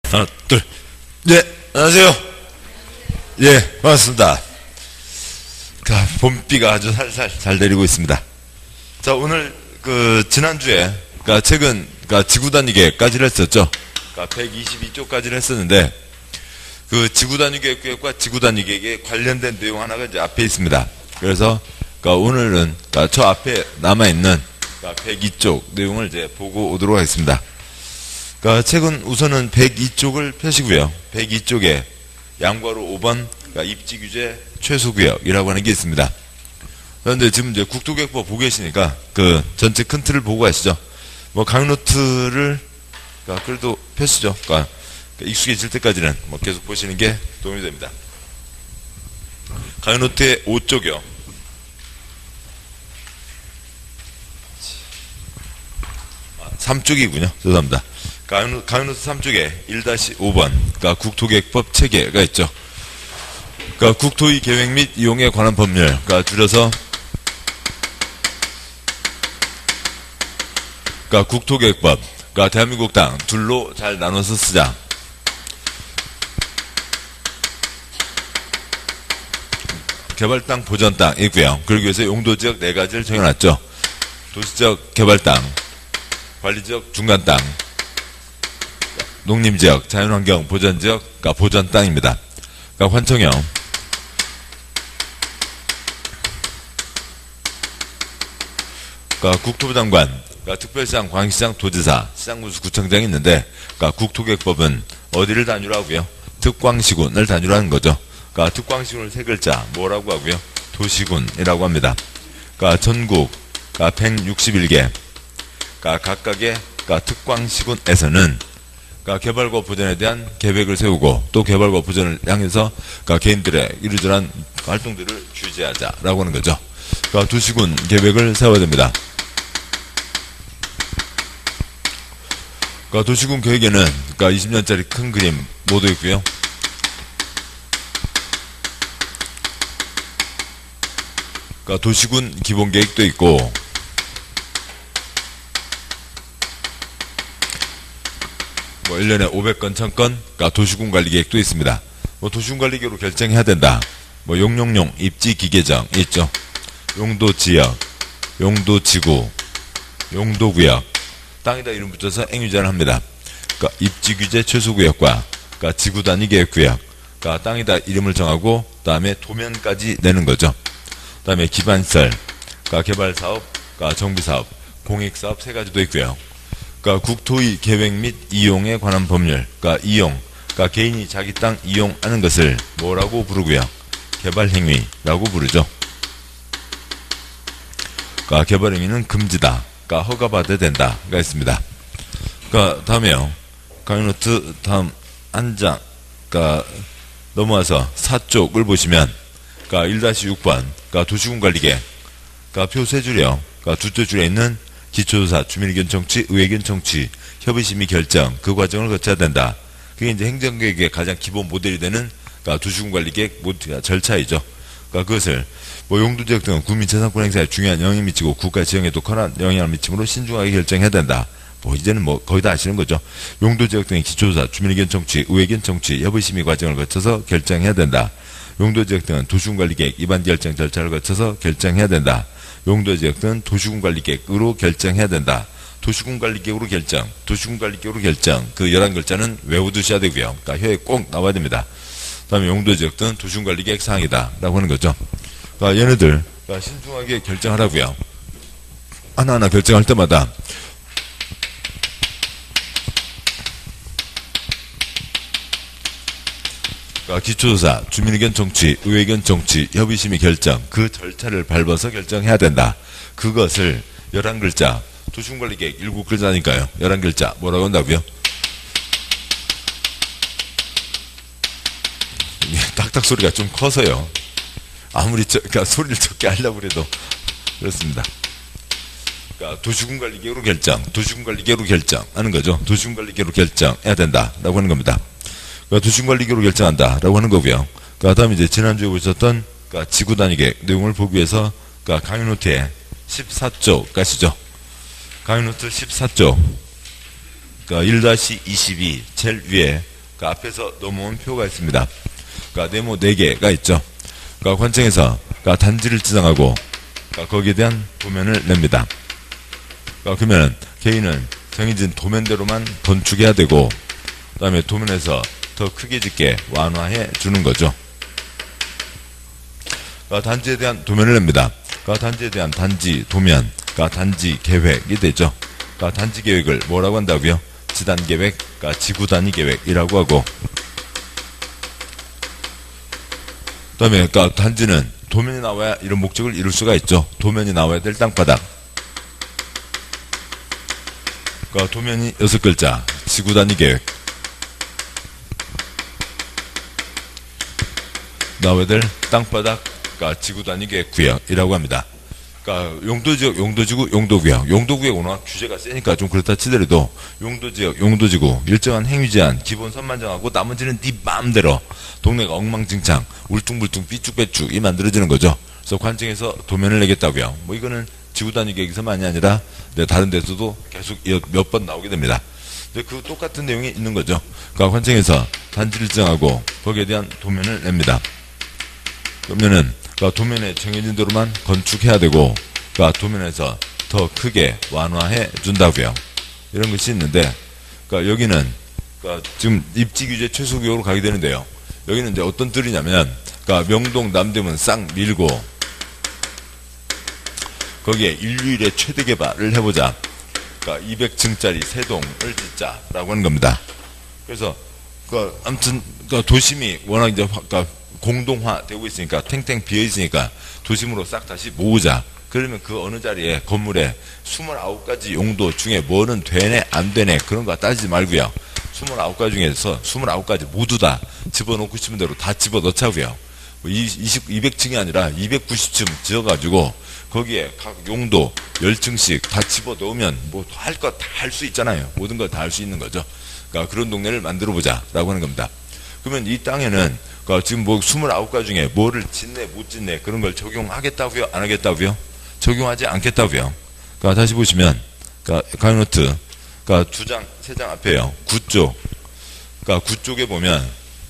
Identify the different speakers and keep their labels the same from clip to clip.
Speaker 1: 하나, 둘. 네, 안녕하세요. 예, 반갑습니다. 봄비가 아주 살살 잘 내리고 있습니다. 자, 오늘, 지난주에, 최근, 지구 단위계획까지를 했었죠. 122쪽까지를 했었는데, 지구 단위계획과 지구 단위계획에 관련된 내용 하나가 이제 앞에 있습니다. 그래서, 오늘은, 저 앞에 남아있는, 102쪽 내용을 이제 보고 오도록 하겠습니다. 최근 우선은 102쪽을 펴시고요. 102쪽에 양괄호 5번, 입지규제 최소구역이라고 하는 게 있습니다. 그런데 지금 이제 국토계획법 보고 계시니까 전체 큰 틀을 보고 가시죠. 강의노트를, 그래도 펴시죠. 익숙해질 때까지는 계속 보시는 게 도움이 됩니다. 강의노트의 5쪽이요. 3쪽이군요. 죄송합니다. 강의노트 3쪽에 1-5번, 국토계획법 체계가 있죠. 국토의 계획 및 이용에 관한 법률, 줄여서, 국토계획법, 대한민국 땅 둘로 잘 나눠서 쓰자. 개발 땅, 보전 땅 있고요. 그러기 위해서 용도지역 4가지를 정해놨죠. 도시적 개발 땅, 관리지역 중간 땅, 농림지역, 자연환경 보전지역, 보전 땅입니다. 환청형, 국토부 장관, 특별시장, 광역시장, 도지사, 시장군수, 구청장이 있는데, 국토계획법은 어디를 단위로 하고요? 특광시군을 단위로 하는 거죠. 특광시군을 3글자, 뭐라고 하고요? 도시군이라고 합니다. 전국, 161개, 각각의, 특광시군에서는, 개발과 보전에 대한 계획을 세우고 또 개발과 보전을 향해서 개인들의 이러저러한 활동들을 규제하자라고 하는 거죠. 도시군 계획을 세워야 됩니다. 도시군 계획에는 20년짜리 큰 그림 모두 있고요. 도시군 기본계획도 있고 1년에 500건, 1000건, 도시군 관리계획도 있습니다. 도시군 관리계획으로 결정해야 된다. 용용용, 입지기계정 있죠. 용도지역, 용도지구, 용도구역, 땅에다 이름 붙여서 행위자를 합니다. 입지규제 최소구역과, 지구단위계획구역, 땅에다 이름을 정하고, 그 다음에 도면까지 내는 거죠. 그 다음에 기반시설, 개발사업, 정비사업, 공익사업 3가지도 있고요. 국토의 계획 및 이용에 관한 법률, 이용, 개인이 자기 땅 이용하는 것을 뭐라고 부르고요? 개발행위라고 부르죠. 개발행위는 금지다, 허가받아야 된다가 있습니다. 다음에요. 강의노트 다음 한 장, 넘어와서 4쪽을 보시면, 1-6번, 도시군관리계획, 표 3줄이요. 두째 줄에 있는 기초조사, 주민의견 청취, 의회견 청취, 협의심의 결정, 그 과정을 거쳐야 된다. 그게 이제 행정계획의 가장 기본 모델이 되는 도시군관리계획 절차이죠. 그것을 용도지역 등은 국민재산권 행사에 중요한 영향을 미치고 국가 지형에도 커다란 영향을 미치므로 신중하게 결정해야 된다. 이제는 거의 다 아시는 거죠. 용도지역 등의 기초조사, 주민의견 청취, 의회견 청취, 협의심의 과정을 거쳐서 결정해야 된다. 용도지역 등은 도시군관리계획 위반 결정 절차를 거쳐서 결정해야 된다. 용도지역 등은 도시군관리계획으로 결정해야 된다. 도시군관리계획으로 결정, 도시군관리계획으로 결정, 11글자는 외워두셔야 되고요. 혀에 꼭 나와야 됩니다. 그 다음에 용도지역 등은 도시군관리계획 사항이다 라고 하는 거죠. 얘네들 신중하게 결정하라고요. 하나하나 결정할 때마다 기초조사, 주민의견 청취, 의회견 청취, 협의심의 결정, 그 절차를 밟아서 결정해야 된다. 그것을 11글자, 도시군관리계획 7글자니까요. 11글자, 뭐라고 한다고요? 딱딱 소리가 좀 커서요. 아무리 소리를 적게 하려고 해도 그렇습니다. 도시군관리계획으로 결정, 도시군관리계획으로 결정하는 거죠. 도시군관리계획으로 결정해야 된다라고 하는 겁니다. 도시군관리계획으로 결정한다라고 하는 거고요. 다음 이제 지난주에 보셨던 지구단위계획 내용을 보기 위해서 강의노트에 14쪽 가시죠. 강의노트 14쪽 1-22 제일 위에 그러니까 앞에서 넘어온 표가 있습니다. 그러니까 네모 4개가 있죠. 그러니까 관청에서 그러니까 단지를 지정하고 그러니까 거기에 대한 도면을 냅니다. 그러니까 그러면 개인은 정해진 도면대로만 건축해야 되고 그 다음에 도면에서 더 크게 짓게 완화해 주는 거죠. 그러니까 단지에 대한 도면을 냅니다. 그러니까 단지에 대한 단지 도면, 그러니까 단지 계획이 되죠. 그러니까 단지 계획을 뭐라고 한다고요? 지단 계획, 그러니까 지구 단위 계획이라고 하고, 그다음에 그러니까 단지는 도면이 나와야 이런 목적을 이룰 수가 있죠. 도면이 나와야 될 땅바닥. 그러니까 도면이 6글자, 지구 단위 계획. 나와야 될 땅바닥, 그러니까 지구 단위 계획 구역이라고 합니다. 그러니까 용도지역, 용도지구, 용도구역. 용도구역 워낙 규제가 세니까 좀 그렇다 치더라도 용도지역, 용도지구 일정한 행위 제한, 기본선만 정하고 나머지는 네 마음대로 동네가 엉망진창, 울퉁불퉁, 삐쭉빼쭉이 만들어지는 거죠. 그래서 관청에서 도면을 내겠다고요. 뭐 이거는 지구 단위 계획에서만이 아니라 다른 데서도 계속 몇 번 나오게 됩니다. 근데 그 똑같은 내용이 있는 거죠. 그러니까 관청에서 단지를 지정하고 거기에 대한 도면을 냅니다. 그러면은 그러니까 도면에 정해진 대로만 건축해야 되고, 그러니까 도면에서 더 크게 완화해 준다고요. 이런 것이 있는데, 그러니까 여기는 그러니까 지금 입지 규제 최소 구역으로 가게 되는데요. 여기는 이제 어떤 뜰이냐면, 그러니까 명동 남대문 싹 밀고 거기에 인류일의 최대 개발을 해보자. 그러니까 200층짜리 세 동을 짓자라고 하는 겁니다. 그래서 그러니까 아무튼 그러니까 도심이 워낙 이제 그러니까 공동화되고 있으니까 탱탱 비어있으니까 도심으로 싹 다시 모으자. 그러면 그 어느 자리에 건물에 29가지 용도 중에 뭐는 되네 안 되네 그런 거 따지지 말고요. 29가지 중에서 29가지 모두 다 집어넣고 싶은 대로 다 집어넣자고요. 뭐 200층이 아니라 290층 지어가지고 거기에 각 용도 10층씩 다 집어넣으면 뭐 할 거 다 할 수 있잖아요. 모든 걸 다 할 수 있는 거죠. 그러니까 그런 동네를 만들어보자 라고 하는 겁니다. 그러면 이 땅에는 그러니까 지금 뭐 29가지 중에 뭐를 짓네 못 짓네 그런 걸 적용하겠다고요? 안 하겠다고요? 적용하지 않겠다고요. 그러니까 다시 보시면 그러니까 강의노트 그러니까 2장, 3장 앞에요. 9쪽 그러니까 9쪽에 보면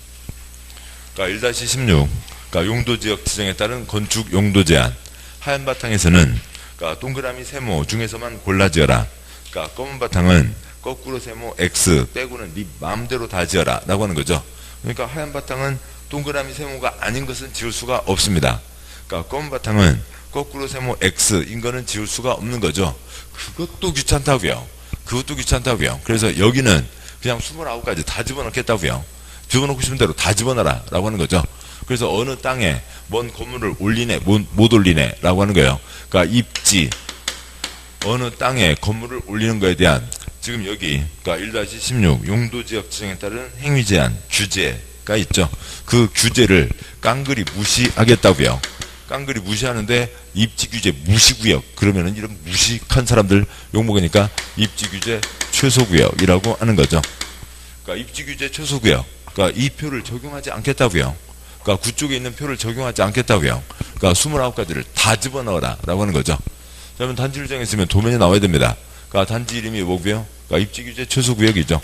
Speaker 1: 그러니까 1-16 그러니까 용도지역 지정에 따른 건축 용도 제한 하얀 바탕에서는 그러니까 동그라미 세모 중에서만 골라 지어라. 그러니까 검은 바탕은 거꾸로 세모 X 빼고는 네 마음대로 다 지어라 라고 하는 거죠. 그러니까 하얀 바탕은 동그라미 세모가 아닌 것은 지울 수가 없습니다. 그러니까 검은 바탕은 거꾸로 세모 X인 거는 지울 수가 없는 거죠. 그것도 귀찮다고요. 그것도 귀찮다고요. 그래서 여기는 그냥 29가지 다 집어넣겠다고요. 집어넣고 싶은 대로 다 집어넣어라 라고 하는 거죠. 그래서 어느 땅에 뭔 건물을 올리네 못 올리네 라고 하는 거예요. 그러니까 입지 어느 땅에 건물을 올리는 거에 대한 지금 여기 그러니까 1-16 용도지역 지정에 따른 행위 제한 규제가 있죠. 그 규제를 깡그리 무시하겠다고요. 깡그리 무시하는데 입지 규제 무시구역 그러면은 이런 무식한 사람들 욕먹으니까 입지 규제 최소구역이라고 하는 거죠. 그러니까 입지 규제 최소구역 그러니까 이 표를 적용하지 않겠다고요. 그러니까 9쪽에 있는 표를 적용하지 않겠다고요. 그러니까 29가지를 다 집어넣어라 라고 하는 거죠. 그러면 단지를 정했으면 도면이 나와야 됩니다. 그러니까 단지 이름이 뭐고요? 그러니까 입지규제 최소구역이죠.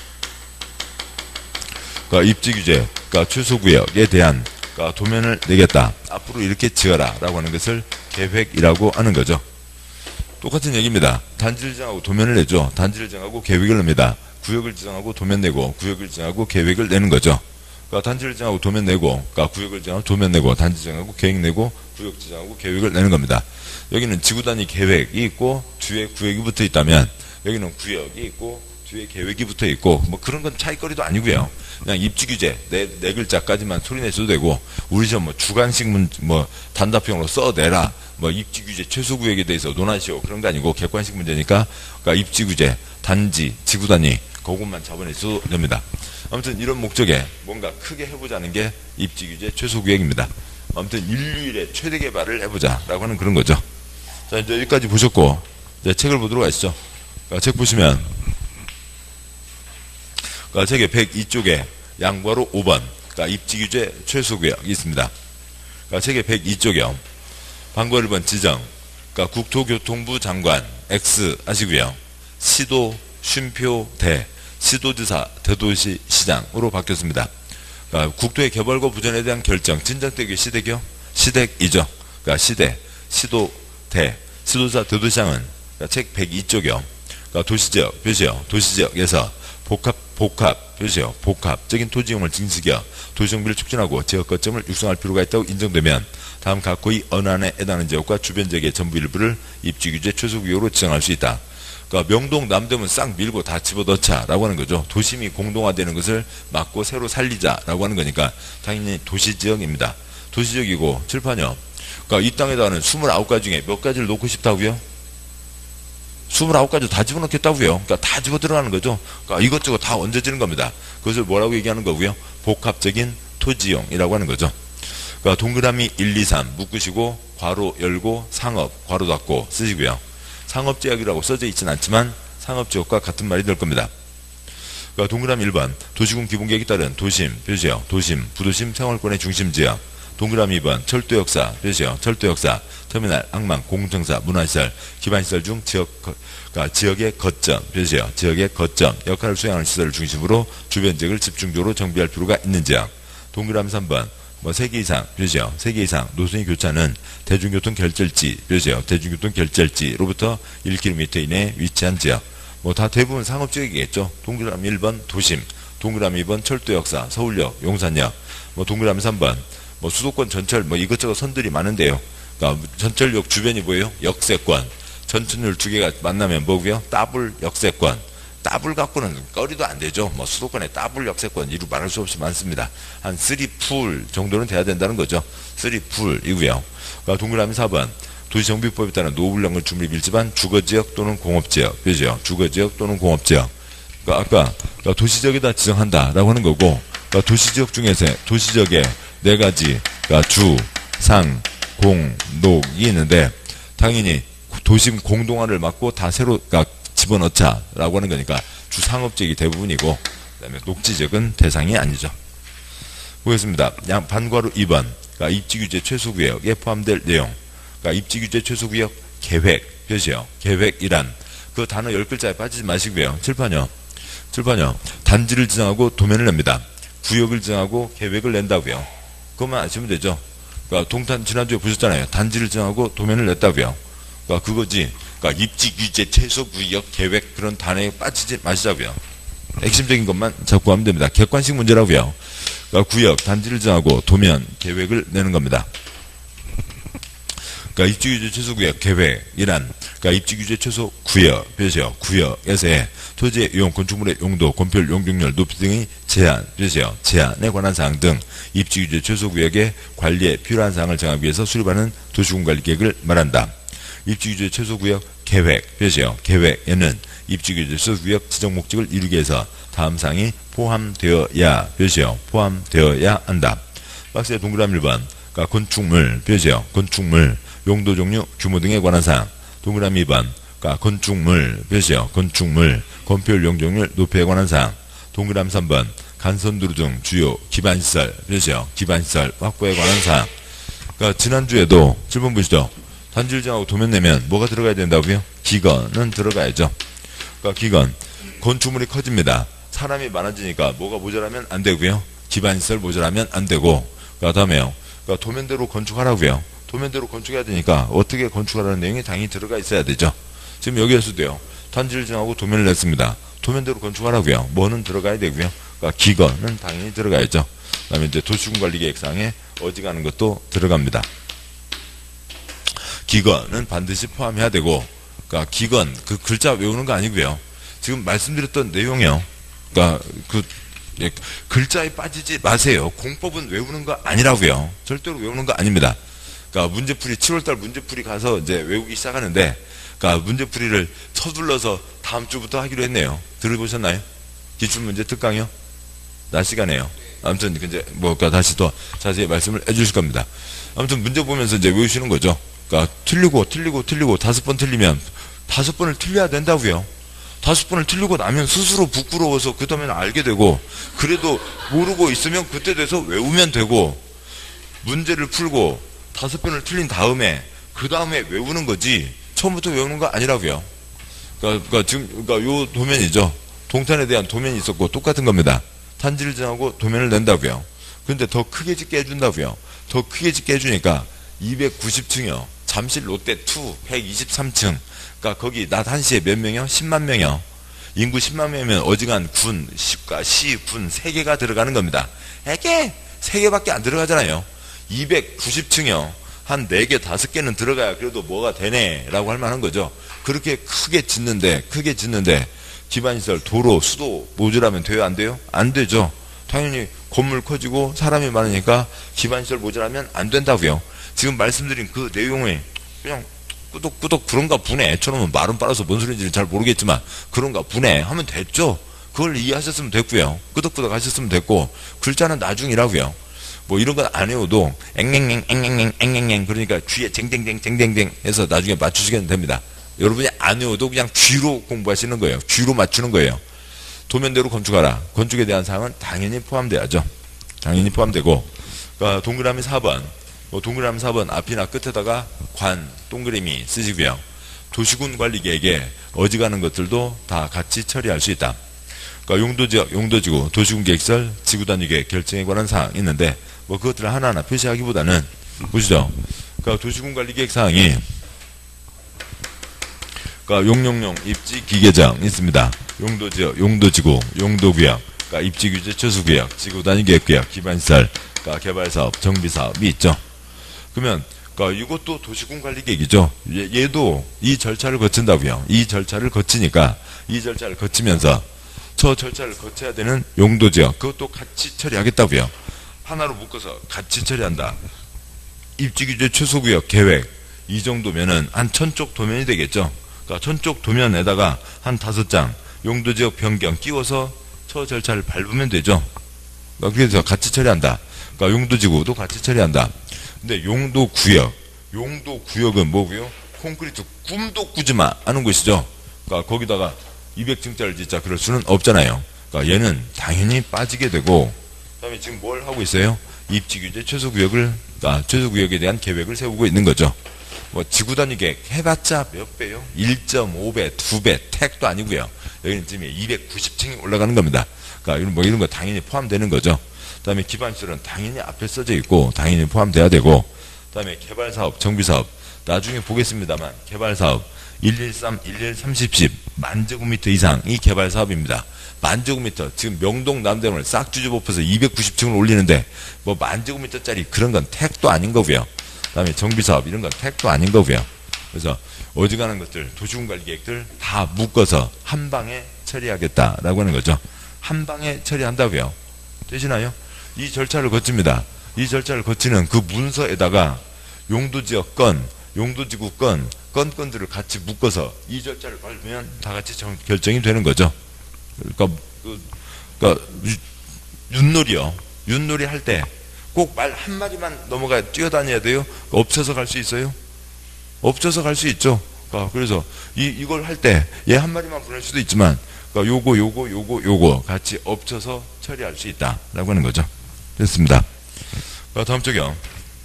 Speaker 1: 그러니까 입지규제, 그러니까 최소구역에 대한 그러니까 도면을 내겠다. 앞으로 이렇게 지어라 라고 하는 것을 계획이라고 하는 거죠. 똑같은 얘기입니다. 단지를 정하고 도면을 내죠. 단지를 정하고 계획을 냅니다. 구역을 지정하고 도면 내고 구역을 지정하고 계획을 내는 거죠. 그러니까 단지를 정하고 도면 내고 그러니까 구역을 정하고 도면 내고 단지 정하고 계획 내고 구역 지정하고 계획을 내는 겁니다. 여기는 지구 단위 계획이 있고 뒤에 구역이 붙어 있다면 여기는 구역이 있고 뒤에 계획이 붙어 있고 뭐 그런 건 차이거리도 아니고요. 그냥 입지 규제 네 글자까지만 소리내셔도 되고 우리 시험 뭐 주관식 뭐 단답형으로 써내라 뭐 입지 규제 최소 구역에 대해서 논하시오 그런 거 아니고 객관식 문제니까 그러니까 입지 규제 단지 지구 단위 그것만 잡아내셔도 됩니다. 아무튼 이런 목적에 뭔가 크게 해보자는 게 입지 규제 최소 구역입니다. 아무튼 인류일의 최대 개발을 해보자라고 하는 그런 거죠. 자, 이제 여기까지 보셨고, 이제 책을 보도록 하시죠. 그러니까 책 보시면, 그러니까 책의 102쪽에 양괄호 5번, 그러니까 입지 규제 최소 구역이 있습니다. 그러니까 책의 102쪽이요. 방과 1번 지정, 그러니까 국토교통부 장관 X 하시고요. 시도, 쉼표, 대. 시도지사, 대도시시장으로 바뀌었습니다. 그러니까 국토의 개발과 부전에 대한 결정, 진작대교 시대교? 시댁이죠. 그러니까 시대, 시도대, 시도지사, 대도시장은 그러니까 책 102쪽이요. 그러니까 도시지역, 표시요. 도시지역에서 표시요. 복합적인 토지용을 증식여 도시정비를 촉진하고 지역 거점을 육성할 필요가 있다고 인정되면 다음 각호의 어느 안에 해당하는 지역과 주변 지역의 전부 일부를 입지규제 최소구역으로 지정할 수 있다. 그러니까 명동 남대문 싹 밀고 다 집어넣자라고 하는 거죠. 도심이 공동화되는 것을 막고 새로 살리자라고 하는 거니까 당연히 도시지역입니다. 도시지역이고 칠판이요. 그러니까 이 땅에다가는 29가지 중에 몇 가지를 놓고 싶다고요? 29가지 다 집어넣겠다고요. 그러니까 다 집어 들어가는 거죠. 그러니까 이것저것 다 얹어지는 겁니다. 그것을 뭐라고 얘기하는 거고요? 복합적인 토지용이라고 하는 거죠. 그러니까 동그라미 1, 2, 3 묶으시고 괄호 열고 상업 괄호 닫고 쓰시고요. 상업지역이라고 써져 있진 않지만 상업지역과 같은 말이 될 겁니다. 그러니까 동그라미 1번 도시군 기본계획에 따른 도심, 표시요. 도심, 부도심 생활권의 중심지역. 동그라미 2번 철도역사, 표시요. 철도역사, 터미널, 항만, 공정사, 문화시설, 기반시설 중 그러니까 지역의 거점, 표시요. 지역의 거점, 역할을 수행하는 시설을 중심으로 주변 지역을 집중적으로 정비할 필요가 있는 지역. 동그라미 3번 3개 이상, 표시요. 3개 이상 노선이 교차하는 대중교통 결절지, 표시요. 대중교통 결절지로부터 1km 이내에 위치한 지역. 다 대부분 상업지역이겠죠. 동그라미 1번 도심, 동그라미 2번 철도역사, 서울역, 용산역. 동그라미 3번 수도권 전철 이것저것 선들이 많은데요. 그러니까 전철역 주변이 뭐예요? 역세권. 전철 두 개가 만나면 뭐고요? 더블 역세권. 더블 갖고는 거리도 안 되죠. 수도권에 더블 역세권 이루 말할 수 없이 많습니다. 한 3풀 정도는 돼야 된다는 거죠. 3풀이고요. 그러니까 동그라미 4번 도시정비법에 따른 노후불량을 주민이 밀집한 주거지역 또는 공업지역. 그죠? 주거지역 또는 공업지역. 그러니까 아까 도시지역에다 지정한다라고 하는 거고, 그러니까 도시지역 중에서 도시지역에 4가지, 그러니까 주, 상, 공, 녹이 있는데 당연히 도심 공동화를 막고 다 새로 집어넣자라고 하는 거니까 주상업지역이 대부분이고 그다음에 녹지지역은 대상이 아니죠. 보겠습니다. 반괄호 2번 그러니까 입지규제 최소구역에 포함될 내용. 그러니까 입지규제 최소구역 계획, 표시요. 계획이란 그 단어 10글자에 빠지지 마시고요. 칠판요. 단지를 지정하고 도면을 냅니다. 구역을 지정하고 계획을 낸다고요. 그것만 아시면 되죠. 그러니까 동탄 지난주에 보셨잖아요. 단지를 정하고 도면을 냈다고요. 그러니까 그거지. 그러니까 입지 규제 최소 구역 계획 그런 단어에 빠지지 마시자고요. 핵심적인 것만 잡고 하면 됩니다. 객관식 문제라고요. 그러니까 구역 단지를 정하고 도면 계획을 내는 겁니다. 그러니까 입지 규제 최소 구역 계획이란 그러니까 입지 규제 최소 구역 표시요. 구역에서의 토지의 이용, 건축물의 용도, 건폐율, 용적률, 높이 등의 제한, 표시요. 제한에 관한 사항 등 입지 규제 최소 구역의 관리에 필요한 사항을 정하기 위해서 수립하는 도시군 관리 계획을 말한다. 입지 규제 최소 구역 계획, 표시요. 계획에는 입지 규제 최소 구역 지정 목적을 이루기 위해서 다음 사항이 포함되어야, 표시요. 포함되어야 한다. 박스의 동그라미 1번 그러니까 건축물, 표시요. 건축물, 용도 종류, 규모 등에 관한 사항. 동그라미 2번 그러니까 건축물, 표시요. 건축물, 건폐율, 용적률, 높이에 관한 사항. 동그라미 3번 간선도로 등 주요 기반시설, 표시요. 기반시설 확보에 관한 사항. 그러니까 지난주에도 7번 보시죠. 단지를 정하고 도면 내면 뭐가 들어가야 된다고요? 기건은 들어가야죠. 그러니까 기건, 건축물이 커집니다. 사람이 많아지니까 뭐가 모자라면 안 되고요. 기반시설 모자라면 안 되고. 그 다음에요. 그러니까 도면대로 건축하라고요. 도면대로 건축해야 되니까 어떻게 건축하라는 내용이 당연히 들어가 있어야 되죠. 지금 여기에서도요. 단지를 정하고 도면을 냈습니다. 도면대로 건축하라고요. 뭐는 들어가야 되고요. 그러니까 기건은 당연히 들어가야죠. 그 다음에 이제 도시군관리계획상에 어지간한 것도 들어갑니다. 기건은 반드시 포함해야 되고, 그러니까 기건 그 글자 외우는 거 아니고요. 지금 말씀드렸던 내용이요. 그러니까 글자에 빠지지 마세요. 공법은 외우는 거 아니라고요. 절대로 외우는 거 아닙니다. 그러니까 문제풀이 7월달 문제풀이 가서 이제 외우기 시작하는데, 그러니까 문제풀이를 서둘러서 다음 주부터 하기로 했네요. 들어보셨나요? 기출문제 특강이요? 낮 시간에요. 아무튼 이제 그러니까 다시 또 자세히 말씀을 해주실 겁니다. 아무튼 문제 보면서 이제 외우시는 거죠. 그러니까 틀리고 5번 틀리면 5번을 틀려야 된다고요. 5번을 틀리고 나면 스스로 부끄러워서 그 다음에는 알게 되고, 그래도 모르고 있으면 그때 돼서 외우면 되고, 문제를 풀고 5번을 틀린 다음에 그 다음에 외우는 거지 처음부터 외우는 거 아니라고요. 그러니까 지금 요 도면이죠. 동탄에 대한 도면이 있었고 똑같은 겁니다. 단지를 정하고 도면을 낸다고요. 근데 더 크게 짓게 해준다고요. 더 크게 짓게 해주니까 290층이요. 잠실 롯데 2 123층. 그러니까 거기 낮 1시에 몇 명이요? 10만 명이요. 인구 10만 명이면 어지간 군, 시과, 시, 군 3개가 들어가는 겁니다. 에게 3개밖에 안 들어가잖아요. 290층이요. 한 4개, 5개는 들어가야 그래도 뭐가 되네 라고 할 만한 거죠. 그렇게 크게 짓는데 기반시설, 도로, 수도 모자라면 돼요? 안 돼요? 안 되죠. 당연히 건물 커지고 사람이 많으니까 기반시설 모자라면 안 된다고요. 지금 말씀드린 그 내용이 그냥 꾸덕꾸덕 그런가 보네. 저놈은 말은 빨아서 뭔 소리인지는 잘 모르겠지만 그런가 보네 하면 됐죠. 그걸 이해하셨으면 됐고요. 끄덕끄덕 하셨으면 됐고 글자는 나중이라고요. 뭐 이런 건 안 해도 앵앵앵 그러니까 귀에 쟁쟁쟁 해서 나중에 맞추시면 됩니다. 여러분이 안 해도 그냥 귀로 공부하시는 거예요. 귀로 맞추는 거예요. 도면대로 건축하라. 건축에 대한 사항은 당연히 포함돼야죠. 당연히 포함되고 그러니까 동그라미 4번 동그라미 4번 앞이나 끝에다가 관 동그라미 쓰시고요. 도시군 관리계획에 어지간한 것들도 다 같이 처리할 수 있다. 그러니까 용도지역, 용도지구, 도시군 계획설, 지구단위계획 결정에 관한 사항이 있는데 뭐 그것들을 하나하나 표시하기보다는 보시죠. 그러니까 도시군 관리계획 사항이 그러니까 용용용 입지기계정 있습니다. 용도지역, 용도지구, 용도구역, 그러니까 입지규제 최소구역, 지구단위계획구역, 기반시설, 그러니까 개발사업, 정비사업이 있죠. 그러면 그러니까 이것도 도시군 관리계획이죠. 얘도 이 절차를 거친다고요. 이 절차를 거치니까 이 절차를 거치면서 저 절차를 거쳐야 되는 용도지역 그것도 같이 처리하겠다고요. 하나로 묶어서 같이 처리한다. 입지규제 최소구역 계획 이 정도면은 한 1000쪽 도면이 되겠죠. 그러니까 1000쪽 도면에다가 한 5장 용도지역 변경 끼워서 저 절차를 밟으면 되죠. 그러니까 그래서 같이 처리한다. 그러니까 용도지구도 같이 처리한다. 근데 용도구역은 뭐고요? 콘크리트 꿈도 꾸지마 하는 것이죠. 그러니까 거기다가 200층짜리 짓자 그럴 수는 없잖아요. 그러니까 얘는 당연히 빠지게 되고 그다음에 지금 뭘 하고 있어요? 입지규제 최소구역을 최소구역에 대한 계획을 세우고 있는 거죠. 뭐 지구단위 계획 해봤자 몇 배요? 1.5배, 2배 택도 아니고요. 여기는 지금 290층이 올라가는 겁니다. 그러니까 뭐 이런 거 당연히 포함되는 거죠. 그 다음에 기반시설은 당연히 앞에 써져 있고 당연히 포함돼야 되고 그 다음에 개발사업, 정비사업 나중에 보겠습니다만 개발사업 113, 113, 10 만제곱미터 이상이 개발사업입니다. 만제곱미터 지금 명동 남대문을 싹 뒤집어엎어서 290층을 올리는데 뭐 만제곱미터짜리 그런 건 택도 아닌 거고요. 그 다음에 정비사업 이런 건 택도 아닌 거고요. 그래서 어지간한 것들 도시군관리계획들 다 묶어서 한 방에 처리하겠다라고 하는 거죠. 한 방에 처리한다고요. 되시나요? 이 절차를 거칩니다. 이 절차를 거치는 그 문서에다가 용도지역 건, 용도지구 건, 건들을 같이 묶어서 이 절차를 밟으면 다 같이 결정이 되는 거죠. 그러니까 윷놀이요. 윷놀이 할 때 꼭 말 한마디만 넘어가 뛰어다녀야 돼요? 엎쳐서 갈 수 있어요? 엎쳐서 갈 수 있죠. 그래서 이걸 할 때 얘 한마디만 보낼 수도 있지만 요거 같이 엎쳐서 처리할 수 있다라고 하는 거죠. 됐습니다. 다음 쪽이요.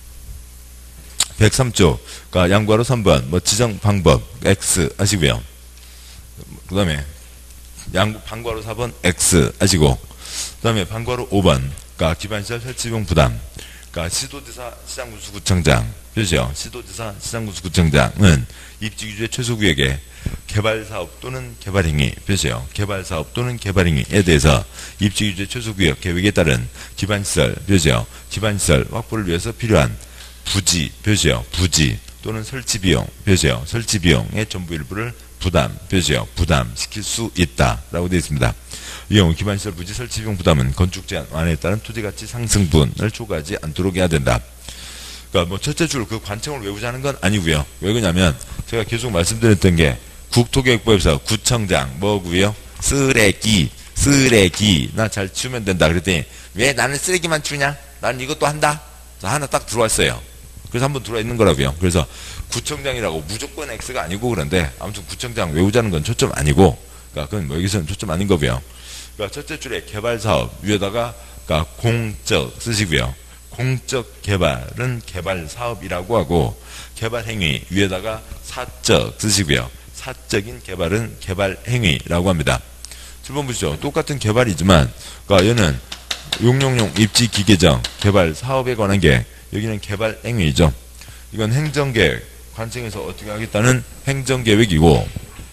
Speaker 1: 103쪽. 양괄호 3번. 뭐 지정 방법 X 하시고요. 그 다음에 방괄호 4번 X 하시고 그 다음에 방괄호 5번. 기반시설 설치비용 부담. 시도지사 시장군수구청장. 그렇죠? 시도지사 시장군수구청장은 입지규제 최소구역에 개발사업 또는 개발행위, 표시요. 개발사업 또는 개발행위에 대해서 입지규제 최소구역 계획에 따른 기반시설, 표시요. 기반시설 확보를 위해서 필요한 부지, 표시요. 부지 또는 설치비용, 표시요. 설치비용의 전부 일부를 부담, 표시요. 부담시킬 수 있다라고 되어 있습니다. 이 경우 기반시설 부지 설치비용 부담은 건축 제한 완화에 따른 토지가치 상승분을 초과하지 않도록 해야 된다. 그러니까 뭐 첫째 줄 그 관청을 외우자는 건 아니고요. 왜 그러냐면 제가 계속 말씀드렸던 게 국토교육부에서 구청장 뭐고요? 쓰레기 나 잘 치우면 된다 그랬더니 왜 나는 쓰레기만 치우냐? 나는 이것도 한다. 하나 딱 들어왔어요. 그래서 한번 들어와 있는 거라고요. 그래서 구청장이라고 무조건 X가 아니고 그런데 아무튼 구청장 외우자는 건 초점 아니고 그러니까 그건 뭐 여기서는 초점 아닌 거고요. 그러니까 첫째 줄에 개발사업 위에다가 그러니까 공적 쓰시고요. 공적 개발은 개발사업이라고 하고 개발행위 위에다가 사적 쓰시고요. 사적인 개발은 개발행위라고 합니다. 7번 보시죠. 똑같은 개발이지만, 그러니까 얘는 용용용 입지 기계정 개발 사업에 관한 계획. 여기는 개발 행위죠. 이건 행정계획. 관청에서 어떻게 하겠다는 행정계획이고,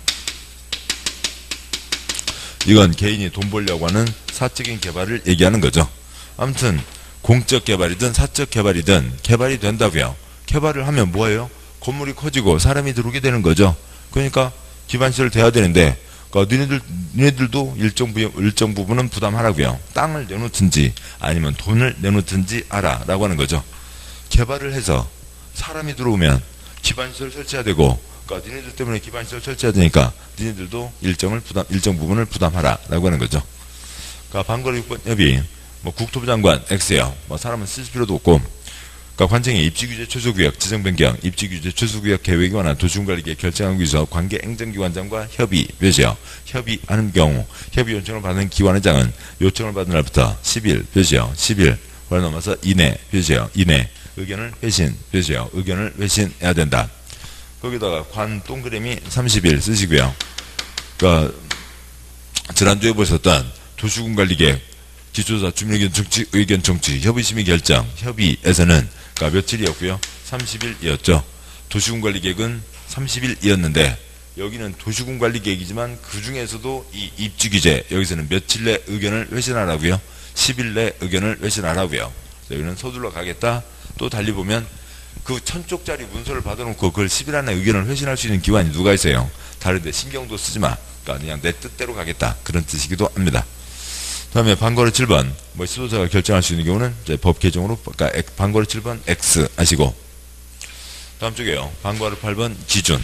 Speaker 1: 이건 개인이 돈 벌려고 하는 사적인 개발을 얘기하는 거죠. 아무튼 공적 개발이든 사적 개발이든 개발이 된다고요. 개발을 하면 뭐예요? 건물이 커지고 사람이 들어오게 되는 거죠. 그러니까 기반시설 돼야 되는데, 그러니까 니네들도 일정 부분은 부담하라고요. 땅을 내놓든지 아니면 돈을 내놓든지 하라라고 하는 거죠. 개발을 해서 사람이 들어오면 기반시설 설치해야 되고, 그러니까 니네들 때문에 기반시설 설치해야 되니까 니네들도 일정 부분을 부담하라라고 하는 거죠. 그러니까 방거리 6번 협의, 뭐 국토부 장관 X예요. 뭐 사람은 쓸 필요도 없고, 그러니까 관청이 입지규제 최소구역 지정 변경, 입지규제 최소구역 계획에 관한 도시군관리계획 결정하기 위해서 관계 행정기관장과 협의, 몇이요? 협의하는 경우 협의 요청을 받은 기관회장은 요청을 받은 날부터 10일, 몇이요? 10일 을 넘어서 이내, 몇이요? 이내 의견을 회신, 몇이요? 의견을 회신해야 된다. 거기다가 관 동그라미 30일 쓰시고요. 그러니까 지난주에 보셨던 도시군관리계획 기초조사 주민의견 정치, 의견 정치, 협의심의 결정, 협의에서는 그러니까 며칠이었고요. 30일이었죠. 도시군관리계획은 30일이었는데 여기는 도시군관리계획이지만 그 중에서도 이 입지규제 여기서는 며칠 내 의견을 회신하라고요. 10일 내 의견을 회신하라고요. 여기는 서둘러 가겠다. 또 달리 보면 그 1000쪽짜리 문서를 받아놓고 그걸 10일 안에 의견을 회신할 수 있는 기관이 누가 있어요? 다른데 신경도 쓰지 마. 그러니까 그냥 내 뜻대로 가겠다. 그런 뜻이기도 합니다. 다음에 방거리 7번, 뭐 시도자가 결정할 수 있는 경우는 이제 법 개정으로, 그러니까 방거리 7번 X 하시고, 다음 쪽에요. 방거리 8번 기준.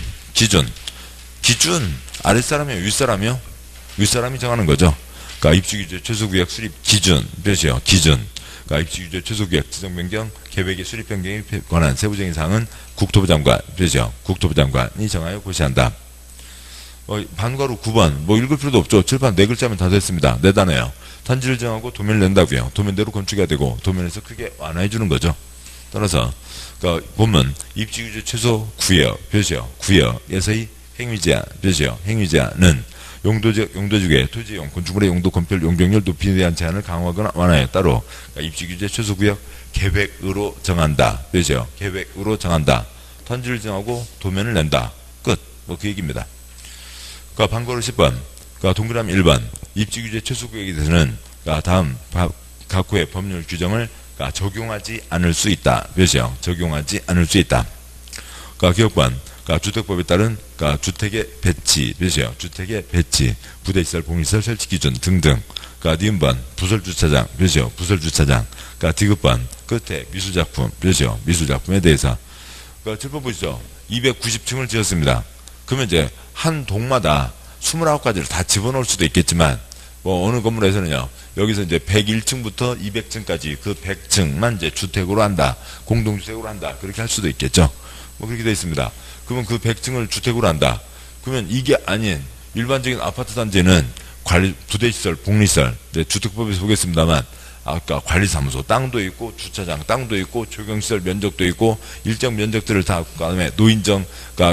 Speaker 1: 아랫사람이요? 윗사람이요? 윗사람이 정하는 거죠. 그러니까 입지규제 최소구역 수립 기준, 몇이요? 기준. 그러니까 입지규제 최소구역 지정 변경, 계획의 수립 변경에 관한 세부적인 사항은 국토부 장관, 몇이요? 국토부 장관이 정하여 고시한다. 반과로 9번, 뭐 읽을 필요도 없죠. 칠판 4글자면 다 됐습니다. 4단어예요. 단지를 정하고 도면을 낸다고요. 도면대로 건축해야 되고, 도면에서 크게 완화해 주는 거죠. 따라서, 그러니까 보면, 입지규제 최소 구역, 몇이요? 구역에서의 행위제한, 몇이요? 행위제한은 용도지구의 토지용, 건축물의 용도, 건폐율, 용적률 높이에 대한 제한을 강화하거나 완화해 따로, 그러니까 입지규제 최소 구역 계획으로 정한다. 몇이요? 계획으로 정한다. 단지를 정하고 도면을 낸다. 끝. 뭐 그 얘기입니다. 그러니까 방거로 10번, 그러니까 동그라미 1번, 입지규제 최소구역에 대해서는 그러니까 다음 각호의 법률 규정을 그러니까 적용하지 않을 수 있다. 몇이요? 적용하지 않을 수 있다. 그러니까 기업관, 그러니까 주택법에 따른 그러니까 주택의 배치, 몇이요? 주택의 배치, 부대시설, 공시설 설치 기준 등등. 그러니까 니은번 부설주차장, 몇이요? 부설주차장. 그러니까 디귿번 끝에 미술작품, 몇이요? 미술작품에 대해서. 그러니까 7번 보시죠. 290층을 지었습니다. 그러면 이제 한 동마다 29가지를 다 집어넣을 수도 있겠지만, 뭐 어느 건물에서는요, 여기서 이제 101층부터 200층까지 그 100층만 이제 주택으로 한다, 공동주택으로 한다, 그렇게 할 수도 있겠죠. 뭐 그렇게 되어 있습니다. 그러면 그 100층을 주택으로 한다. 그러면 이게 아닌 일반적인 아파트 단지는 부대시설, 복리시설, 주택법에서 보겠습니다만, 아까 관리사무소 땅도 있고 주차장 땅도 있고 조경시설 면적도 있고 일정 면적들을 다, 그다음에 노인정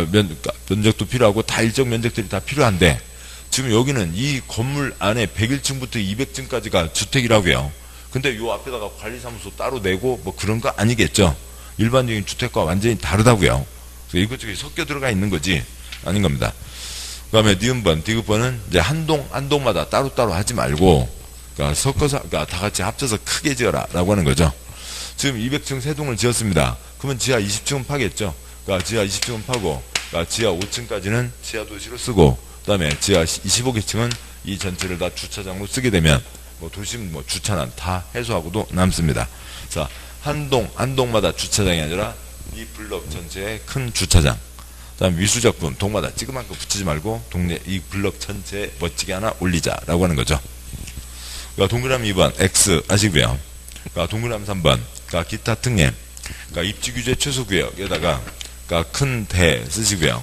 Speaker 1: 면적도 필요하고 다 일정 면적들이 다 필요한데, 지금 여기는 이 건물 안에 101층부터 200층까지가 주택이라고요. 근데 요 앞에다가 관리사무소 따로 내고 뭐 그런 거 아니겠죠. 일반적인 주택과 완전히 다르다고요. 그래서 이것저것 섞여 들어가 있는 거지 아닌 겁니다. 그 다음에 니은번, 디귿번은 이제 한 동마다 따로따로 하지 말고, 그러니까 섞어서, 그러니까 다 같이 합쳐서 크게 지어라 라고 하는 거죠. 지금 200층 3동을 지었습니다. 그러면 지하 20층은 파겠죠. 그러니까 지하 20층은 파고, 그러니까 지하 5층까지는 지하 도시로 쓰고, 그 다음에 지하 25개층은 이 전체를 다 주차장으로 쓰게 되면, 뭐 도심 뭐 주차난 다 해소하고도 남습니다. 자, 한 동마다 주차장이 아니라 이 블럭 전체의 큰 주차장. 그 다음에 미술작품, 동마다 찌그만 거 붙이지 말고, 이 블럭 전체에 멋지게 하나 올리자라고 하는 거죠. 그러니까 동그라미 2번 X 하시고요. 그러니까 동그라미 3번 그러니까 기타 특례, 그러니까 입지규제 최소구역에다가 그러니까 큰 대 쓰시고요.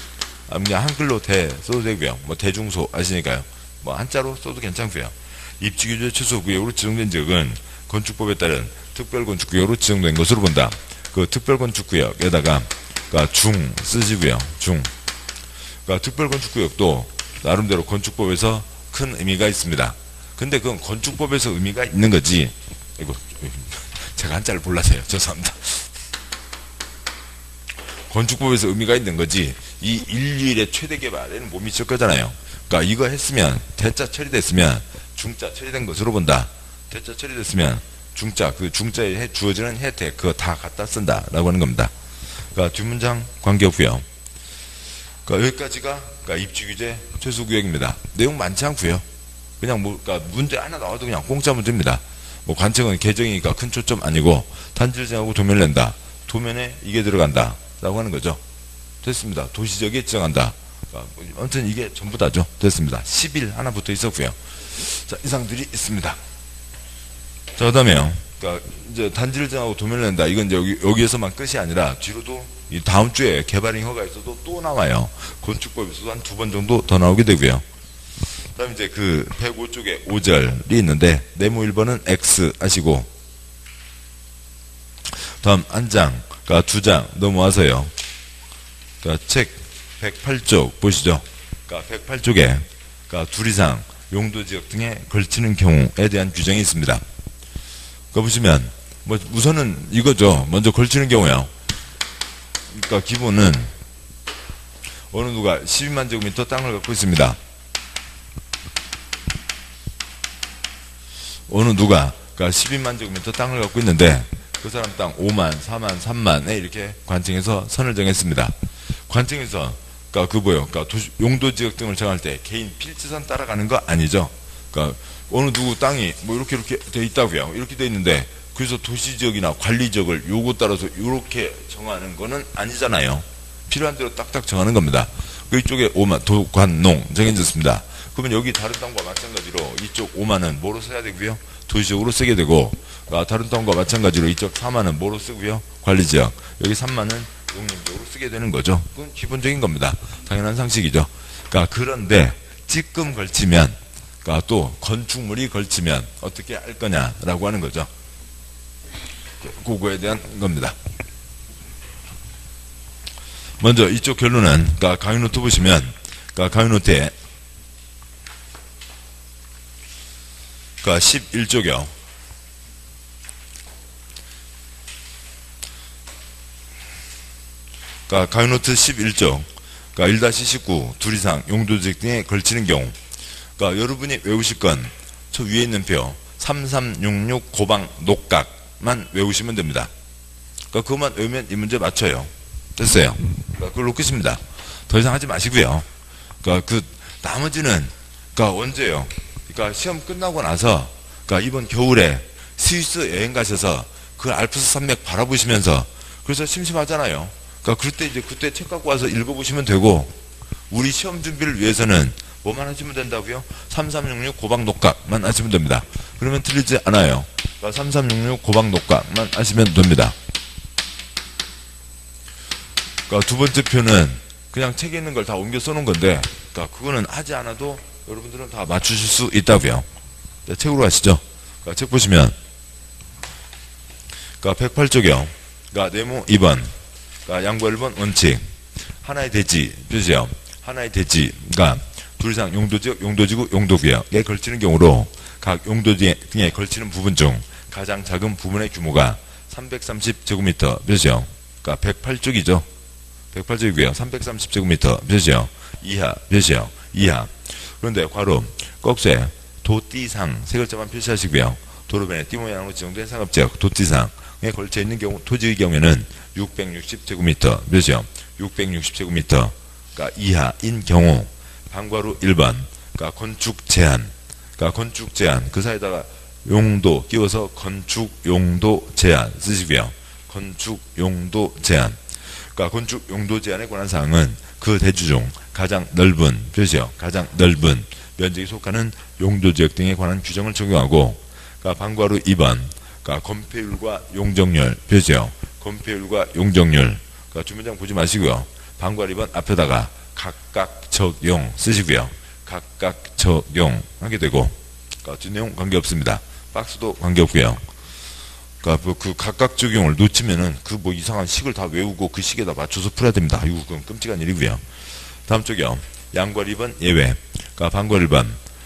Speaker 1: 그냥 한글로 대 써도 되고요. 뭐 대중소 하시니까요. 뭐 한자로 써도 괜찮고요. 입지규제 최소구역으로 지정된 지역은 건축법에 따른 특별건축구역으로 지정된 것으로 본다. 그 특별건축구역에다가 그러니까 중 쓰시고요. 중. 그러니까 특별건축구역도 나름대로 건축법에서 큰 의미가 있습니다. 근데 그건 건축법에서 의미가 있는 거지. 이거 제가 한자를 몰라서요. 죄송합니다. 건축법에서 의미가 있는 거지. 이 인류일의 최대 개발에는 못 미칠 거잖아요. 그러니까 이거 했으면 대자 처리됐으면 중자 처리된 것으로 본다. 대자 처리됐으면 중자 그 중자에 주어지는 혜택 그거 다 갖다 쓴다라고 하는 겁니다. 그러니까 뒷문장 관계없고요. 그러니까 여기까지가 그러니까 입지규제 최소구역입니다. 내용 많지 않고요. 그냥 뭐 그러니까 문제 하나 나와도 그냥 공짜 문제입니다. 뭐 관청은 개정이니까 큰 초점 아니고 단지를 정하고 도면을 낸다. 도면에 이게 들어간다. 라고 하는 거죠. 됐습니다. 도시적에 지정한다. 그러니까 아무튼 이게 전부 다죠. 됐습니다. 10일 하나 붙어 있었고요. 자, 이상들이 있습니다. 자, 그 다음에요. 그러니까 이제 단지를 정하고 도면을 낸다. 이건 이제 여기에서만 끝이 아니라 뒤로도 이 다음 주에 개발행 허가에서도 또 나와요. 건축법에서도 한 2번 정도 더 나오게 되고요. 그 다음에 이제 그 105쪽에 5절이 있는데, 네모 1번은 X 하시고, 다음 한 장, 그러니까 2장 넘어와서요. 그러니까 책 108쪽 보시죠. 그러니까 108쪽에, 그러니까 둘 이상 용도지역 등에 걸치는 경우에 대한 규정이 있습니다. 그거 보시면, 뭐 우선은 이거죠. 먼저 걸치는 경우요. 그러니까 기본은 어느 누가 12만 제곱미터 땅을 갖고 있습니다. 어느 누가 그러니까 12만 제곱미터 땅을 갖고 있는데 그 사람 땅 5만, 4만, 3만에 이렇게 관청에서 선을 정했습니다. 관청에서 그러니까 그 뭐요? 그러니까 용도지역 등을 정할 때 개인 필지선 따라가는 거 아니죠. 그러니까 어느 누구 땅이 뭐 이렇게 돼 있다고요. 이렇게 돼 있는데 그래서 도시지역이나 관리지역을 요거 따라서 이렇게 정하는 거는 아니잖아요. 필요한 대로 딱딱 정하는 겁니다. 그 이쪽에 5만 도관농 정해졌습니다. 그러면 여기 다른 땅과 마찬가지로 이쪽 5만은 뭐로 써야 되고요? 도시적으로 쓰게 되고, 다른 땅과 마찬가지로 이쪽 4만은 뭐로 쓰고요? 관리지역. 여기 3만은 용림적으로 쓰게 되는 거죠. 그건 기본적인 겁니다. 당연한 상식이죠. 그러니까 그런데 찌끔 걸치면, 그러니까 또 건축물이 걸치면 어떻게 할 거냐라고 하는 거죠. 그거에 대한 겁니다. 먼저 이쪽 결론은, 그러니까 강의노트 보시면, 그러니까 강의노트에 그러니까 11쪽이요. 그러니까 강의노트 11쪽, 그러니까 1-19 둘 이상 용도지역 등에 걸치는 경우, 그러니까 여러분이 외우실 건 저 위에 있는 표 3366 고방 녹각만 외우시면 됩니다. 그러니까 그것만 외우면 이 문제 맞춰요. 됐어요. 그러니까 그걸로 끝입니다. 더 이상 하지 마시고요. 그러니까 그 나머지는 그러니까 언제요? 그러니까 시험 끝나고 나서 그러니까 이번 겨울에 스위스 여행 가셔서 그 알프스 산맥 바라보시면서 그래서 심심하잖아요. 그러니까 그럴 때 이제 그때 책 갖고 와서 읽어보시면 되고, 우리 시험 준비를 위해서는 뭐만 하시면 된다고요? 3366 고방 녹각만 하시면 됩니다. 그러면 틀리지 않아요. 그러니까 3366 고방 녹각만 하시면 됩니다. 그러니까 두 번째 표는 그냥 책에 있는 걸 다 옮겨 써놓은 건데, 그러니까 그거는 하지 않아도 여러분들은 다 맞추실 수 있다고요. 자, 책으로 가시죠. 그러니까 책 보시면, 그러니까 108쪽이요. 그러니까 네모 2번, 그러니까 양보 1번 원칙, 하나의 대지 표시요. 하나의 대지, 그러니까 둘 이상 용도지역, 용도지구, 용도구역에 걸치는 경우로 각 용도지역 등에 걸치는 부분 중 가장 작은 부분의 규모가 330제곱미터 표시요. 그러니까 108쪽이죠. 108쪽이고요. 330제곱미터 표시요. 이하 표시요. 이하. 그런데 괄호 꺽쇠 도띠상 세 글자만 표시하시고요. 도로변에 띠 모양으로 지정된 상업지역 도띠상에 걸쳐 있는 경우 토지의 경우에는 660제곱미터 표시요. 660제곱미터가 이하인 경우 방과로 1번 그러니까 건축 제한, 그러니까 건축 제한 그 사이에다가 용도 끼워서 건축 용도 제한 쓰시고요. 건축 용도 제한, 그러니까 건축 용도 제한에 관한 사항은 그 대주 중 가장 넓은 표시요. 가장 넓은 면적에 속하는 용도지역 등에 관한 규정을 적용하고, 그러니까 방과로 2번 그러니까 건폐율과 용적률 표시요. 건폐율과 용적률, 그러니까 주문장 보지 마시고요. 방과로 2번 앞에다가 각각 적용 쓰시고요. 각각 적용하게 되고, 그러니까 뒷내용 관계없습니다. 박스도 관계없고요. 그러니까 그 각각 적용을 놓치면은 그 뭐 이상한 식을 다 외우고 그 식에다 맞춰서 풀어야 됩니다. 이거 그건 끔찍한 일이고요. 다음 쪽이요. 양괄 2번 예외, 그러니까 방괄 1번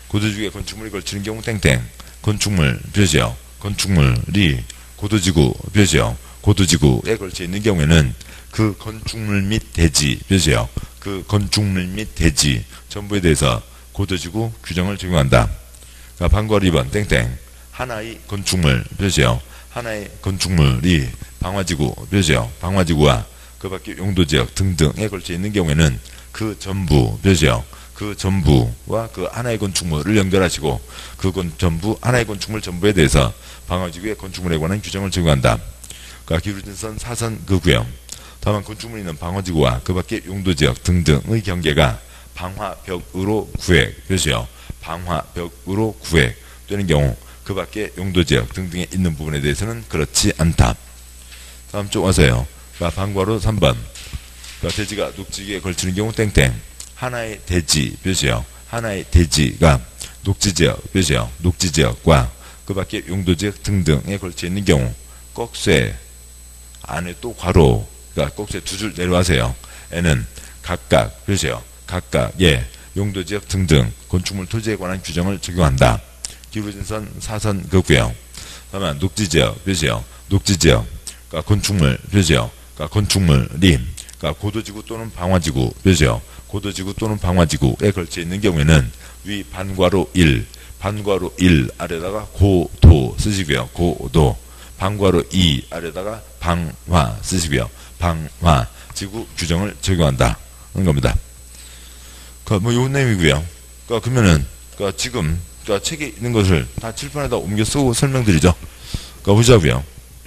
Speaker 1: 고도지구에 건축물이 걸치는 경우 땡땡. 건축물 표시요. 건축물이 고도지구 표시요. 고도지구에 걸쳐 있는 경우에는 그 건축물 및 대지 표시요. 그 건축물 및 대지 전부에 대해서 고도지구 규정을 적용한다. 방과로 2번 땡땡. 하나의 건축물 표시요. 하나의 건축물이 방화지구 표시요. 방화지구와 그 밖의 용도지역 등등에 걸쳐 있는 경우에는 그 전부 표시요. 그 전부와 그 하나의 건축물을 연결하시고 그 전부 하나의 건축물 전부에 대해서 방화지구의 건축물에 관한 규정을 적용한다. 기울어진 선 사선 그 구역. 다만 건축물이 있는 방화지구와 그 밖의 용도지역 등등의 경계가 방화벽으로 구획 표시요. 방화벽으로 구획 되는 경우 그 밖의 용도지역 등등에 있는 부분에 대해서는 그렇지 않다. 다음 쪽 와서요. 방과로 3번. 대지가 녹지기에 걸치는 경우 땡땡. 하나의 대지 표시요. 하나의 대지가 녹지지역 표시요. 녹지지역과 그 밖의 용도지역 등등에 걸쳐 있는 경우 꼭쇠 안에 또 괄호 꼭쇠 두 줄 내려와세요. 에는 각각 표시요. 각각의 용도지역 등등 건축물 토지에 관한 규정을 적용한다. 기울어진 선 사선 그 구역. 다만 녹지지역 표시요. 녹지지역 건축물 표시요. 건축물이 고도지구 또는 방화지구 표시요. 고도지구 또는 방화지구에 걸쳐 있는 경우에는 위 반괄호 1, 반괄호 1 아래다가 고도 쓰시고요. 고도. 반괄호 2 아래다가 방화 쓰시고요. 방화지구 규정을 적용한다. 는 겁니다. 뭐 요 내용이고요. 그러면은 지금 책에 있는 것을 다 칠판에다 옮겨 쓰고 설명드리죠. 보자고요.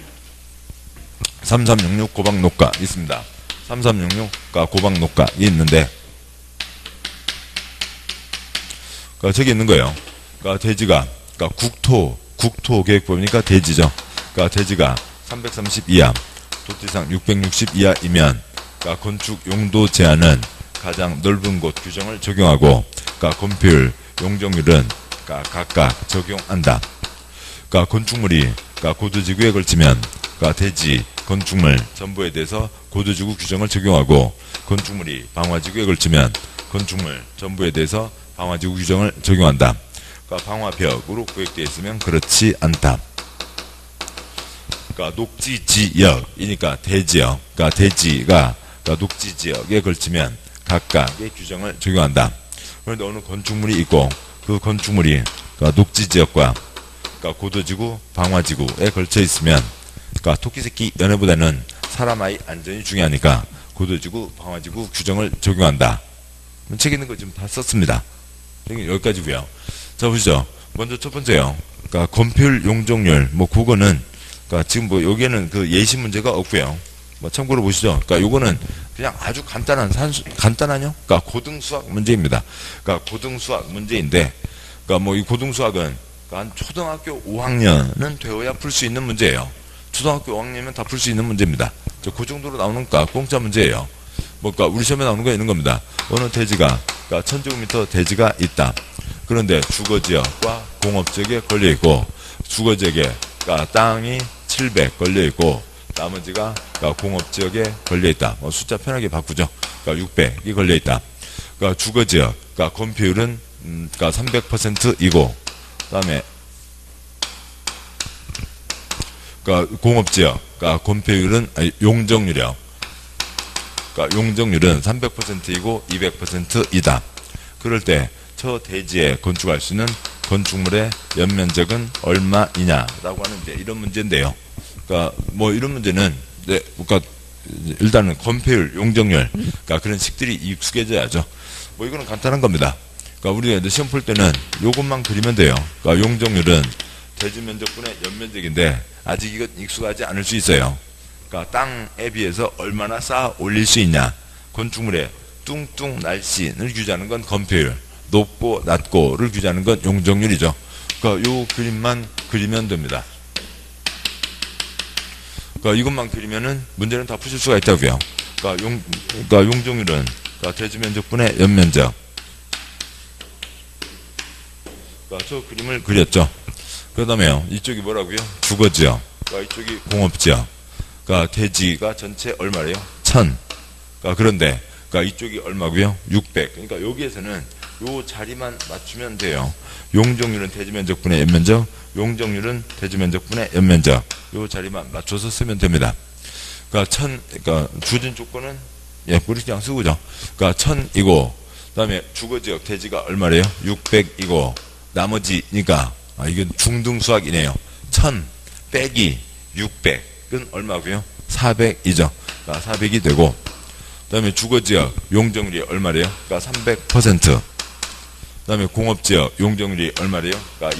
Speaker 1: 3366 고박녹가 있습니다. 3366 고박녹가 있는데 저기 있는 거예요. 대지가 국토계획법이니까 대지죠. 대지가 330 이하, 도지상 660 이하이면 건축 용도 제한은 가장 넓은 곳 규정을 적용하고 건폐율, 용적률은 각각 적용한다. 건축물이 고도지구에 걸치면 대지, 건축물 전부에 대해서 고도지구 규정을 적용하고 건축물이 방화지구에 걸치면 건축물 전부에 대해서 방화지구 규정을 적용한다. 방화벽으로 구획되어 있으면 그렇지 않다. 녹지지역이니까 대지역, 대지가 녹지지역에 걸치면 각각의 규정을 적용한다. 그런데 어느 건축물이 있고 그 건축물이 녹지지역과 고도지구, 방화지구에 걸쳐 있으면 토끼새끼 연애보다는 사람의 안전이 중요하니까 고도지구, 방화지구 규정을 적용한다. 책에 있는 거 지금 다 썼습니다. 여기까지고요. 자 보시죠. 먼저 첫 번째요. 건폐율, 용적률 그거는 지금 여기에는 예시 문제가 없고요. 참고로 보시죠. 요거는 그냥 아주 간단하요? 고등수학 문제입니다. 고등수학 문제인데, 이 고등수학은 한 초등학교 5학년은 되어야 풀 수 있는 문제예요. 초등학교 5학년이면 다 풀 수 있는 문제입니다. 그 정도로 나오는 공짜 문제예요. 우리 시험에 나오는 거 있는 겁니다. 어느 대지가, 1000제곱미터 대지가 있다. 그런데 주거지역과 공업지역에 걸려있고, 주거지역에, 땅이 700 걸려있고, 나머지가 공업지역에 걸려있다. 숫자 편하게 바꾸죠. 600이 걸려있다. 주거지역, 건폐율은 300%이고, 그 다음에 공업지역, 건폐율은 용적률이요. 용적률은 300%이고 200%이다. 그럴 때 저 대지에 건축할 수 있는 건축물의 연면적은 얼마이냐라고 하는 이런 문제인데요. 이런 문제는 일단은 건폐율, 용적률, 그런 식들이 익숙해져야죠. 이거는 간단한 겁니다. 우리가 시험 풀 때는 요것만 그리면 돼요. 용적률은 대지 면적분의 연면적인데 아직 이건 익숙하지 않을 수 있어요. 땅에 비해서 얼마나 쌓아 올릴 수 있냐. 건축물의 뚱뚱 날씬을 규제하는 건 건폐율, 높고 낮고를 규제하는 건 용적률이죠. 요 그림만 그리면 됩니다. 이것만 그리면은 문제는 다 푸실 수가 있다고요. 용적률은 대지 면적분의 연면적. 저 그림을 그렸죠. 그 다음에요. 이쪽이 뭐라고요? 주거지역. 이쪽이 공업지역. 대지가 전체 얼마래요? 1000. 그런데 이쪽이 얼마고요? 600. 그러니까 여기에서는 요 자리만 맞추면 돼요. 용적률은 대지면적분의 연면적, 용적률은 대지면적분의 연면적. 요 자리만 맞춰서 쓰면 됩니다. 그러니까 주어진 조건은 우리 그냥 쓰고죠. 그러니까 1000이고, 그다음에 주거지역 대지가 얼마래요? 600이고, 나머지니까 이건 중등수학이네요. 1000 빼기 600은 얼마고요? 400이죠. 그러니까 400이 되고, 그다음에 주거지역 용적률이 얼마래요? 그러니까 300%. 그다음에 공업지역 용적률이 얼마래요? 그러니까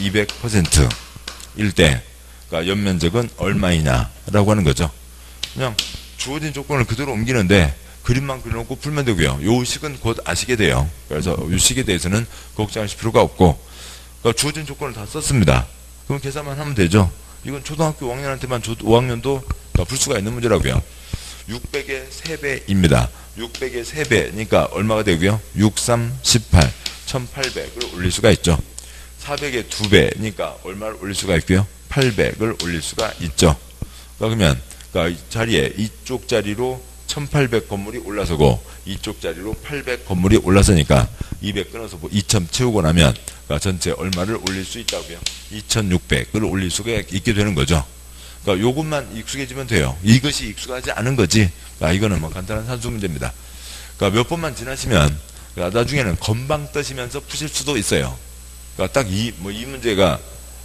Speaker 1: 200%일 때, 그러니까 연면적은 얼마이냐라고 하는 거죠. 그냥 주어진 조건을 그대로 옮기는데 그림만 그려놓고 풀면 되고요. 요 식은 곧 아시게 돼요. 그래서 요 식에 대해서는 걱정하실 필요가 없고, 그러니까 주어진 조건을 다 썼습니다. 그럼 계산만 하면 되죠. 이건 초등학교 5학년한테만 5학년도 풀 수가 있는 문제라고요. 600의 3배입니다. 600의 3배니까 얼마가 되고요? 6, 3, 18, 1800을 올릴 수가 있죠. 400의 2배니까 얼마를 올릴 수가 있고요? 800을 올릴 수가 있죠. 그러면 이 자리에 이쪽 자리로 1800 건물이 올라서고 이쪽 자리로 800 건물이 올라서니까 200 끊어서 2000 채우고 나면 전체 얼마를 올릴 수 있다고요? 2600을 올릴 수가 있게 되는 거죠. 그러니까 요것만 익숙해지면 돼요. 이것이 익숙하지 않은 거지. 이거는 간단한 산수 문제입니다. 그러니까 몇 번만 지나시면 나중에는 건방 떠시면서 푸실 수도 있어요. 그러니까 딱 이 문제가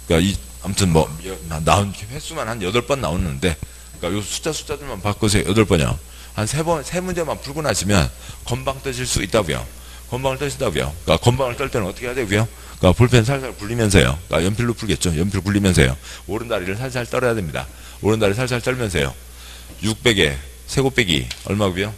Speaker 1: 아무튼 나온 횟수만 한 8번 나오는데, 요 숫자들만 바꿔서 8번이요. 한 3문제만 풀고 나시면 건방 떠실 수 있다고요. 건방을 떠신다고요. 건방을 떨 때는 어떻게 해야 되고요? 볼펜 살살 굴리면서요. 연필로 풀겠죠. 연필 굴리면서요. 오른다리를 살살 떨어야 됩니다. 오른다리 살살 떨면서요. 600에 세 곱빼기 얼마고요?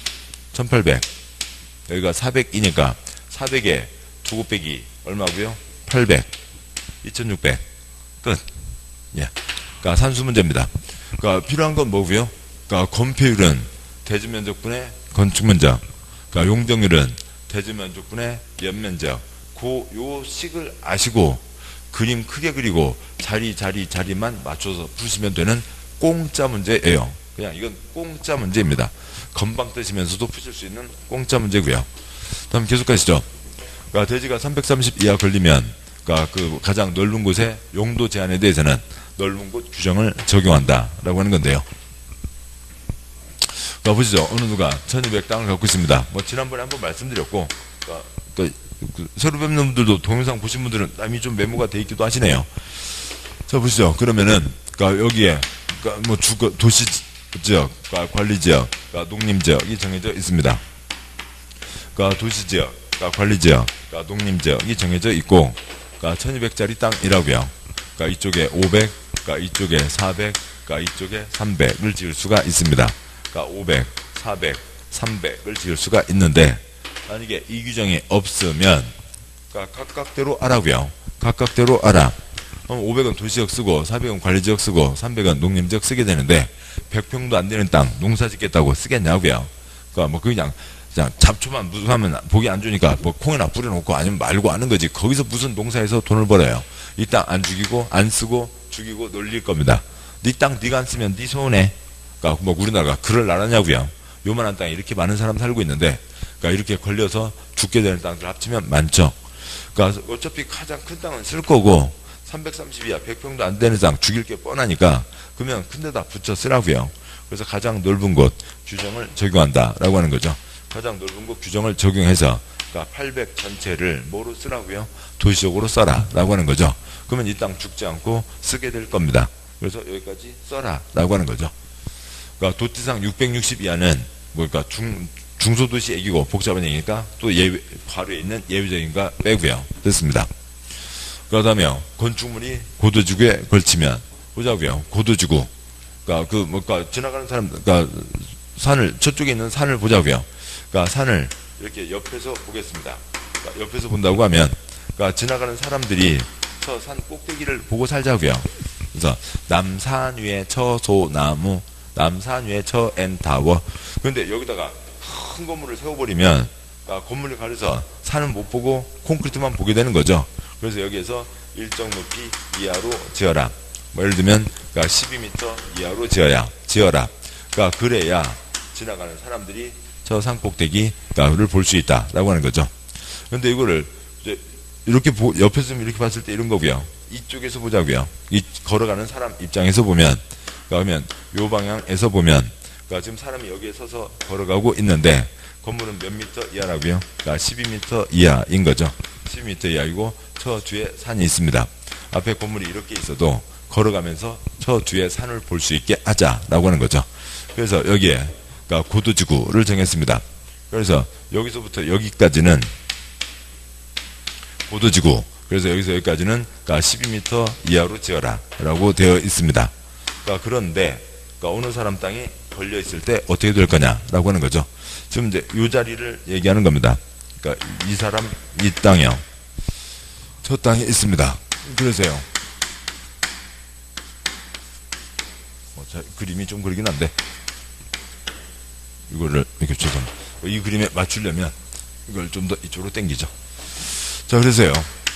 Speaker 1: 1800. 여기가 400이니까 400에 두 곱빼기 얼마고요? 800. 2600. 끝. 예. 산수 문제입니다. 필요한 건 뭐고요? 건폐율은 대지면적분의 건축면적, 용적률은 대지면적분의 연면적. 요 식을 아시고 그림 크게 그리고 자리만 맞춰서 푸시면 되는 공짜 문제예요. 그냥 이건 공짜 문제입니다. 건방 뜨시면서도 푸실 수 있는 공짜 문제고요. 다음 계속 가시죠. 대지가 330 이하 걸리면 그 가장 넓은 곳의 용도 제한에 대해서는 넓은 곳 규정을 적용한다라고 하는 건데요. 보시죠. 어느 누가 1200 땅을 갖고 있습니다. 지난번에 한번 말씀드렸고, 새로 뵙는 분들도 동영상 보신 분들은 남이 좀 메모가 돼 있기도 하시네요. 자, 보시죠. 그러면은, 여기에, 도시지역, 관리지역, 농림지역이 정해져 있습니다. 도시지역, 관리지역, 농림지역이 정해져 있고, 1200짜리 땅이라고요. 이쪽에 500, 이쪽에 400, 이쪽에 300을 지을 수가 있습니다. 500, 400, 300을 지을 수가 있는데, 만약에 이 규정이 없으면 각각대로 알아고요. 각각대로 알아. 그럼 500은 도시지역 쓰고 400은 관리지역 쓰고 300은 농림지역 쓰게 되는데 100평도 안 되는 땅 농사 짓겠다고 쓰겠냐고요. 그냥 잡초만 무수하면 보기 안 좋으니까 콩이나 뿌려놓고 아니면 말고 하는 거지. 거기서 무슨 농사에서 돈을 벌어요. 이 땅 안 죽이고 안 쓰고 죽이고 놀릴 겁니다. 네 땅 네가 안 쓰면 네 손해. 우리나라가 그럴 나라냐고요. 요만한 땅에 이렇게 많은 사람 살고 있는데, 이렇게 걸려서 죽게 되는 땅들 합치면 많죠. 어차피 가장 큰 땅은 쓸 거고 330 이하 100평도 안 되는 땅 죽일 게 뻔하니까 그러면 큰 데다 붙여 쓰라고요. 그래서 가장 넓은 곳 규정을 적용한다라고 하는 거죠. 가장 넓은 곳 규정을 적용해서 800 전체를 뭐로 쓰라고요? 도시적으로 써라라고 하는 거죠. 그러면 이 땅 죽지 않고 쓰게 될 겁니다. 그래서 여기까지 써라라고 하는 거죠. 도지상 660 이하는 중소도시 얘기고 복잡한 얘기니까 또 바로에 있는 예외적인 거 빼고요. 됐습니다. 그 다음에 건축물이 고도지구에 걸치면 보자고요. 고도지구. 지나가는 사람, 산을, 저쪽에 있는 산을 보자고요. 산을 이렇게 옆에서 보겠습니다. 옆에서 본다고 하면, 지나가는 사람들이 저 산 꼭대기를 보고 살자고요. 그래서 남산 위에 처소나무, 남산 위에 처엔타워. 그런데 여기다가 큰 건물을 세워버리면 건물을 가려서 산은 못 보고 콘크리트만 보게 되는 거죠. 그래서 여기에서 일정 높이 이하로 지어라. 예를 들면 12m 이하로 지어라. 그래야 지나가는 사람들이 저 산 꼭대기를 볼 수 있다라고 하는 거죠. 근데 이거를 이제 이렇게 옆에서 이렇게 봤을 때 이런 거고요. 이쪽에서 보자고요. 이 걸어가는 사람 입장에서 보면, 그러면 요 방향에서 보면, 그러니까 지금 사람이 여기에 서서 걸어가고 있는데 건물은 몇 미터 이하라고요? 그러니까 12미터 이하인 거죠. 12미터 이하이고 저 뒤에 산이 있습니다. 앞에 건물이 이렇게 있어도 걸어가면서 저 뒤에 산을 볼 수 있게 하자라고 하는 거죠. 그래서 여기에 그러니까 고도지구를 정했습니다. 그래서 여기서부터 여기까지는 고도지구, 그래서 여기서 여기까지는 그러니까 12m 이하로 지어라 라고 되어 있습니다. 그러니까 그런데 그러니까 어느 사람 땅이 걸려 있을 때 어떻게 될 거냐라고 하는 거죠. 지금 이제 이 자리를 얘기하는 겁니다. 그러니까 이 사람 이 땅이요, 저 땅이 있습니다. 그래서요, 자, 그림이 좀 그리긴 한데 이거를 이렇게 죄송합니다. 이 그림에 맞추려면 이걸 좀 더 이쪽으로 당기죠. 자, 그래서요,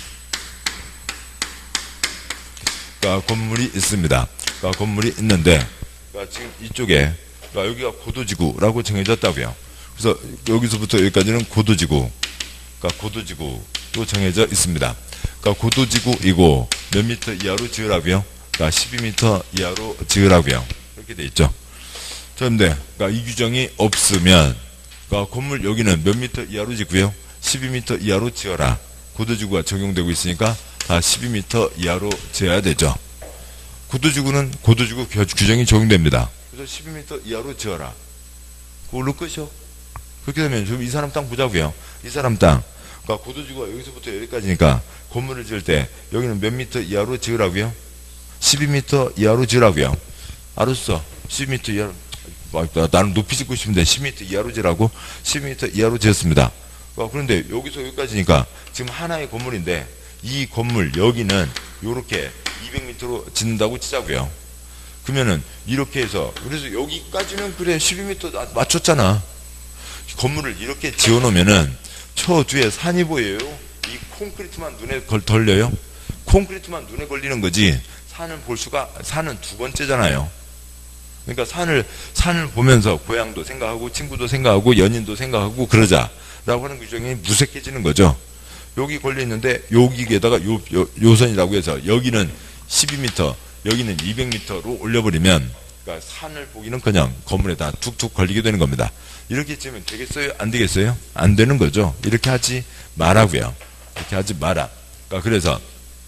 Speaker 1: 그러니까 건물이 있습니다. 그러니까 건물이 있는데, 그러니까 지금 이쪽에, 그러니까 여기가 고도지구라고 정해졌다고요. 그래서 여기서부터 여기까지는 고도지구, 그러니까 고도지구로 정해져 있습니다. 그러니까 고도지구이고 몇 미터 이하로 지으라고요? 그러니까 12미터 이하로 지으라고요. 이렇게 돼 있죠. 자, 근데 그러니까 이 규정이 없으면, 그러니까 건물 여기는 몇 미터 이하로 짓고요, 12미터 이하로 지어라. 고도지구가 적용되고 있으니까 다 12미터 이하로 지어야 되죠. 고도지구는 고도지구 규정이 적용됩니다. 그래서 12미터 이하로 지어라. 그걸로 끝이요. 그렇게 되면 좀 이 사람 땅 보자고요. 이 사람 땅, 그러니까 고도지구가 여기서부터 여기까지니까 건물을 지을 때 여기는 몇 미터 이하로 지으라고요? 12미터 이하로 지으라고요. 알았어. 12미터 이하로. 나는 높이 짓고 싶은데 10미터 이하로 지으라고 10미터 이하로 지었습니다. 그런데 여기서 여기까지니까 지금 하나의 건물인데 이 건물 여기는 요렇게 200m로 짓는다고 치자고요. 그러면은 이렇게 해서, 그래서 여기까지는 그래 12m 맞췄잖아. 건물을 이렇게 지어 놓으면은 저 뒤에 산이 보여요? 이 콘크리트만 눈에 걸려요? 콘크리트만 눈에 걸리는 거지 산을 볼 수가, 산은 두 번째잖아요. 그러니까 산을 보면서 고향도 생각하고 친구도 생각하고 연인도 생각하고 그러자라고 하는 규정이 무색해지는 거죠. 여기 걸려 있는데 여기에다가 요 선이라고 해서 여기는 12m, 여기는 200m로 올려버리면, 그러니까 산을 보기는 그냥 건물에다 툭툭 걸리게 되는 겁니다. 이렇게 지으면 되겠어요? 안 되겠어요? 안 되는 거죠. 이렇게 하지 말라고요. 이렇게 하지 마라. 그러니까 그래서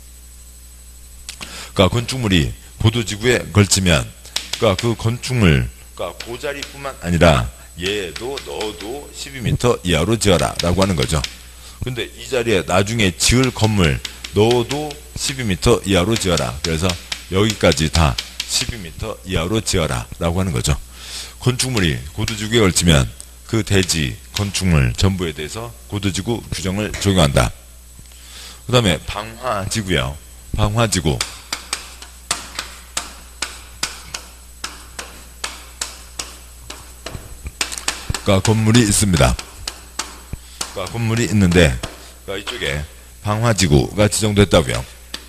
Speaker 1: 그러니까 건축물이 고도지구에 걸치면, 그러니까 그 건축물, 그러니까 그 자리뿐만 아니라 얘도 너도 12m 이하로 지어라 라고 하는 거죠. 근데 이 자리에 나중에 지을 건물 너도 12m 이하로 지어라. 그래서 여기까지 다 12m 이하로 지어라 라고 하는 거죠. 건축물이 고도지구에 걸치면 그 대지 건축물 전부에 대해서 고도지구 규정을 적용한다. 그 다음에 방화지구요. 방화지구, 그러니까 건물이 있습니다. 그러니까 건물이 있는데, 그러니까 이쪽에 방화지구가 지정됐다고요.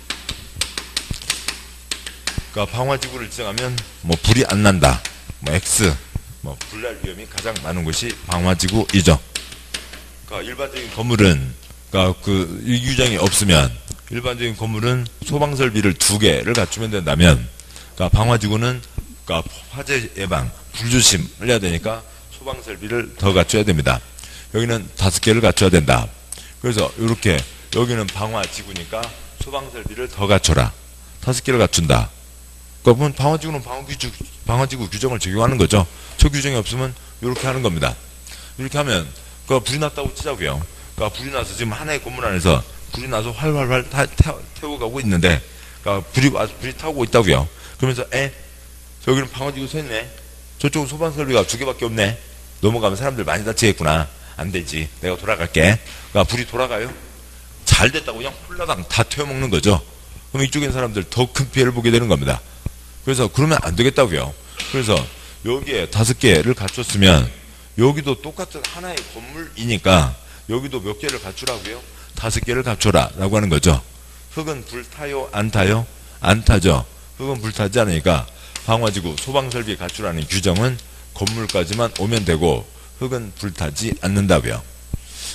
Speaker 1: 그러니까 방화지구를 지정하면 뭐 불이 안 난다, 뭐 X, 뭐 불날 위험이 가장 많은 곳이 방화지구이죠. 그러니까 일반적인 건물은, 그러니까 이 규정이 없으면 일반적인 건물은 소방설비를 2개를 갖추면 된다면, 그러니까 방화지구는 그러니까 화재 예방, 불조심을 해야 되니까 소방설비를 더 갖춰야 됩니다. 여기는 5개를 갖춰야 된다. 그래서 이렇게 여기는 방화지구니까 소방설비를 더 갖춰라. 5개를 갖춘다. 그러면 방화지구는 방화지구 규정을 적용하는 거죠. 저 규정이 없으면 이렇게 하는 겁니다. 이렇게 하면 그 불이 났다고 치자고요. 그러니까 불이 나서 지금 하나의 건물 안에서 불이 나서 활활활 태워가고 있는데, 그러니까 불이 타고 있다고요. 그러면서 저기는 방화지구 서 있네. 저쪽은 소방설비가 2개밖에 없네. 넘어가면 사람들 많이 다치겠구나. 안 되지. 내가 돌아갈게. 그러니까 불이 돌아가요. 잘 됐다고 그냥 홀라당 다 태워먹는 거죠. 그럼 이쪽에 있는 사람들 더 큰 피해를 보게 되는 겁니다. 그래서 그러면 안 되겠다고요. 그래서 여기에 5개를 갖췄으면 여기도 똑같은 하나의 건물이니까 여기도 몇 개를 갖추라고요? 5개를 갖춰라 라고 하는 거죠. 흙은 불 타요? 안 타요? 안 타죠. 흙은 불 타지 않으니까 방화지구 소방설비 갖추라는 규정은 건물까지만 오면 되고 흙은 불타지 않는다고요.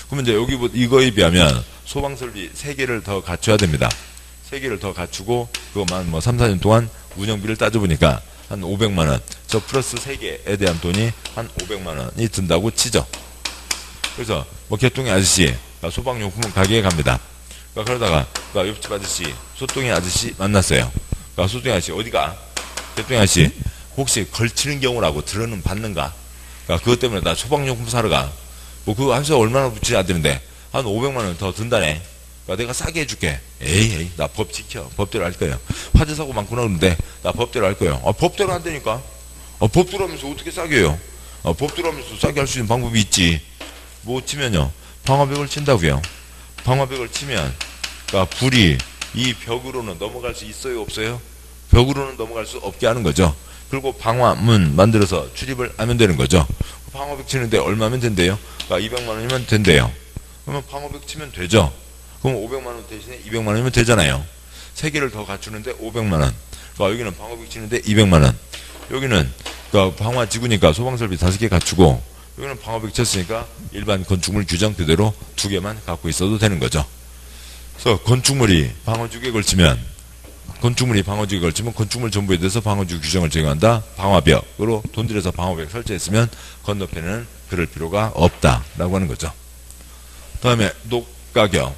Speaker 1: 그러면 이제 여기 이거에 비하면 소방설비 3개를 더 갖춰야 됩니다. 3개를 더 갖추고 그것만 뭐 3, 4년 동안 운영비를 따져보니까 한 500만 원. 저 플러스 3개에 대한 돈이 한 500만 원이 든다고 치죠. 그래서 뭐 개똥이 아저씨 소방용품 가게에 갑니다. 그러다가 옆집 아저씨 소똥이 아저씨 만났어요. 소똥이 아저씨 어디가? 개똥이 아저씨 혹시 걸치는 경우라고 들어는 받는가? 그것 때문에 나 소방용품 사러 가. 뭐 그거 한수 얼마나 붙이지 안 되는데 한 500만 원 더 든다네. 내가 싸게 해줄게. 에이 나 법 지켜. 법대로 할 거예요. 화재 사고 많구나 그러는데 나 법대로 할 거예요. 법대로 한다니까. 법대로 하면서 어떻게 싸게 해요? 법대로 하면서 싸게 할 수 있는 방법이 있지. 뭐 치면요. 방화벽을 친다고요. 방화벽을 치면 불이 이 벽으로는 넘어갈 수 있어요 없어요? 벽으로는 넘어갈 수 없게 하는 거죠. 그리고 방화문 만들어서 출입을 하면 되는 거죠. 방화벽 치는데 얼마면 된대요? 200만 원이면 된대요. 그러면 방화벽 치면 되죠. 그럼 500만 원 대신에 200만 원이면 되잖아요. 3개를 더 갖추는데 500만 원. 여기는 방화벽 치는데 200만 원. 여기는 방화지구니까 소방설비 5개 갖추고 여기는 방화벽 쳤으니까 일반 건축물 규정 그대로 2개만 갖고 있어도 되는 거죠. 그래서 건축물이 방화지구에 걸치면 건축물 전부에 대해서 방화지구 규정을 적용한다. 방화벽으로 돈 들여서 방화벽 설치했으면 건너편에는 그럴 필요가 없다라고 하는 거죠. 다음에 녹가격.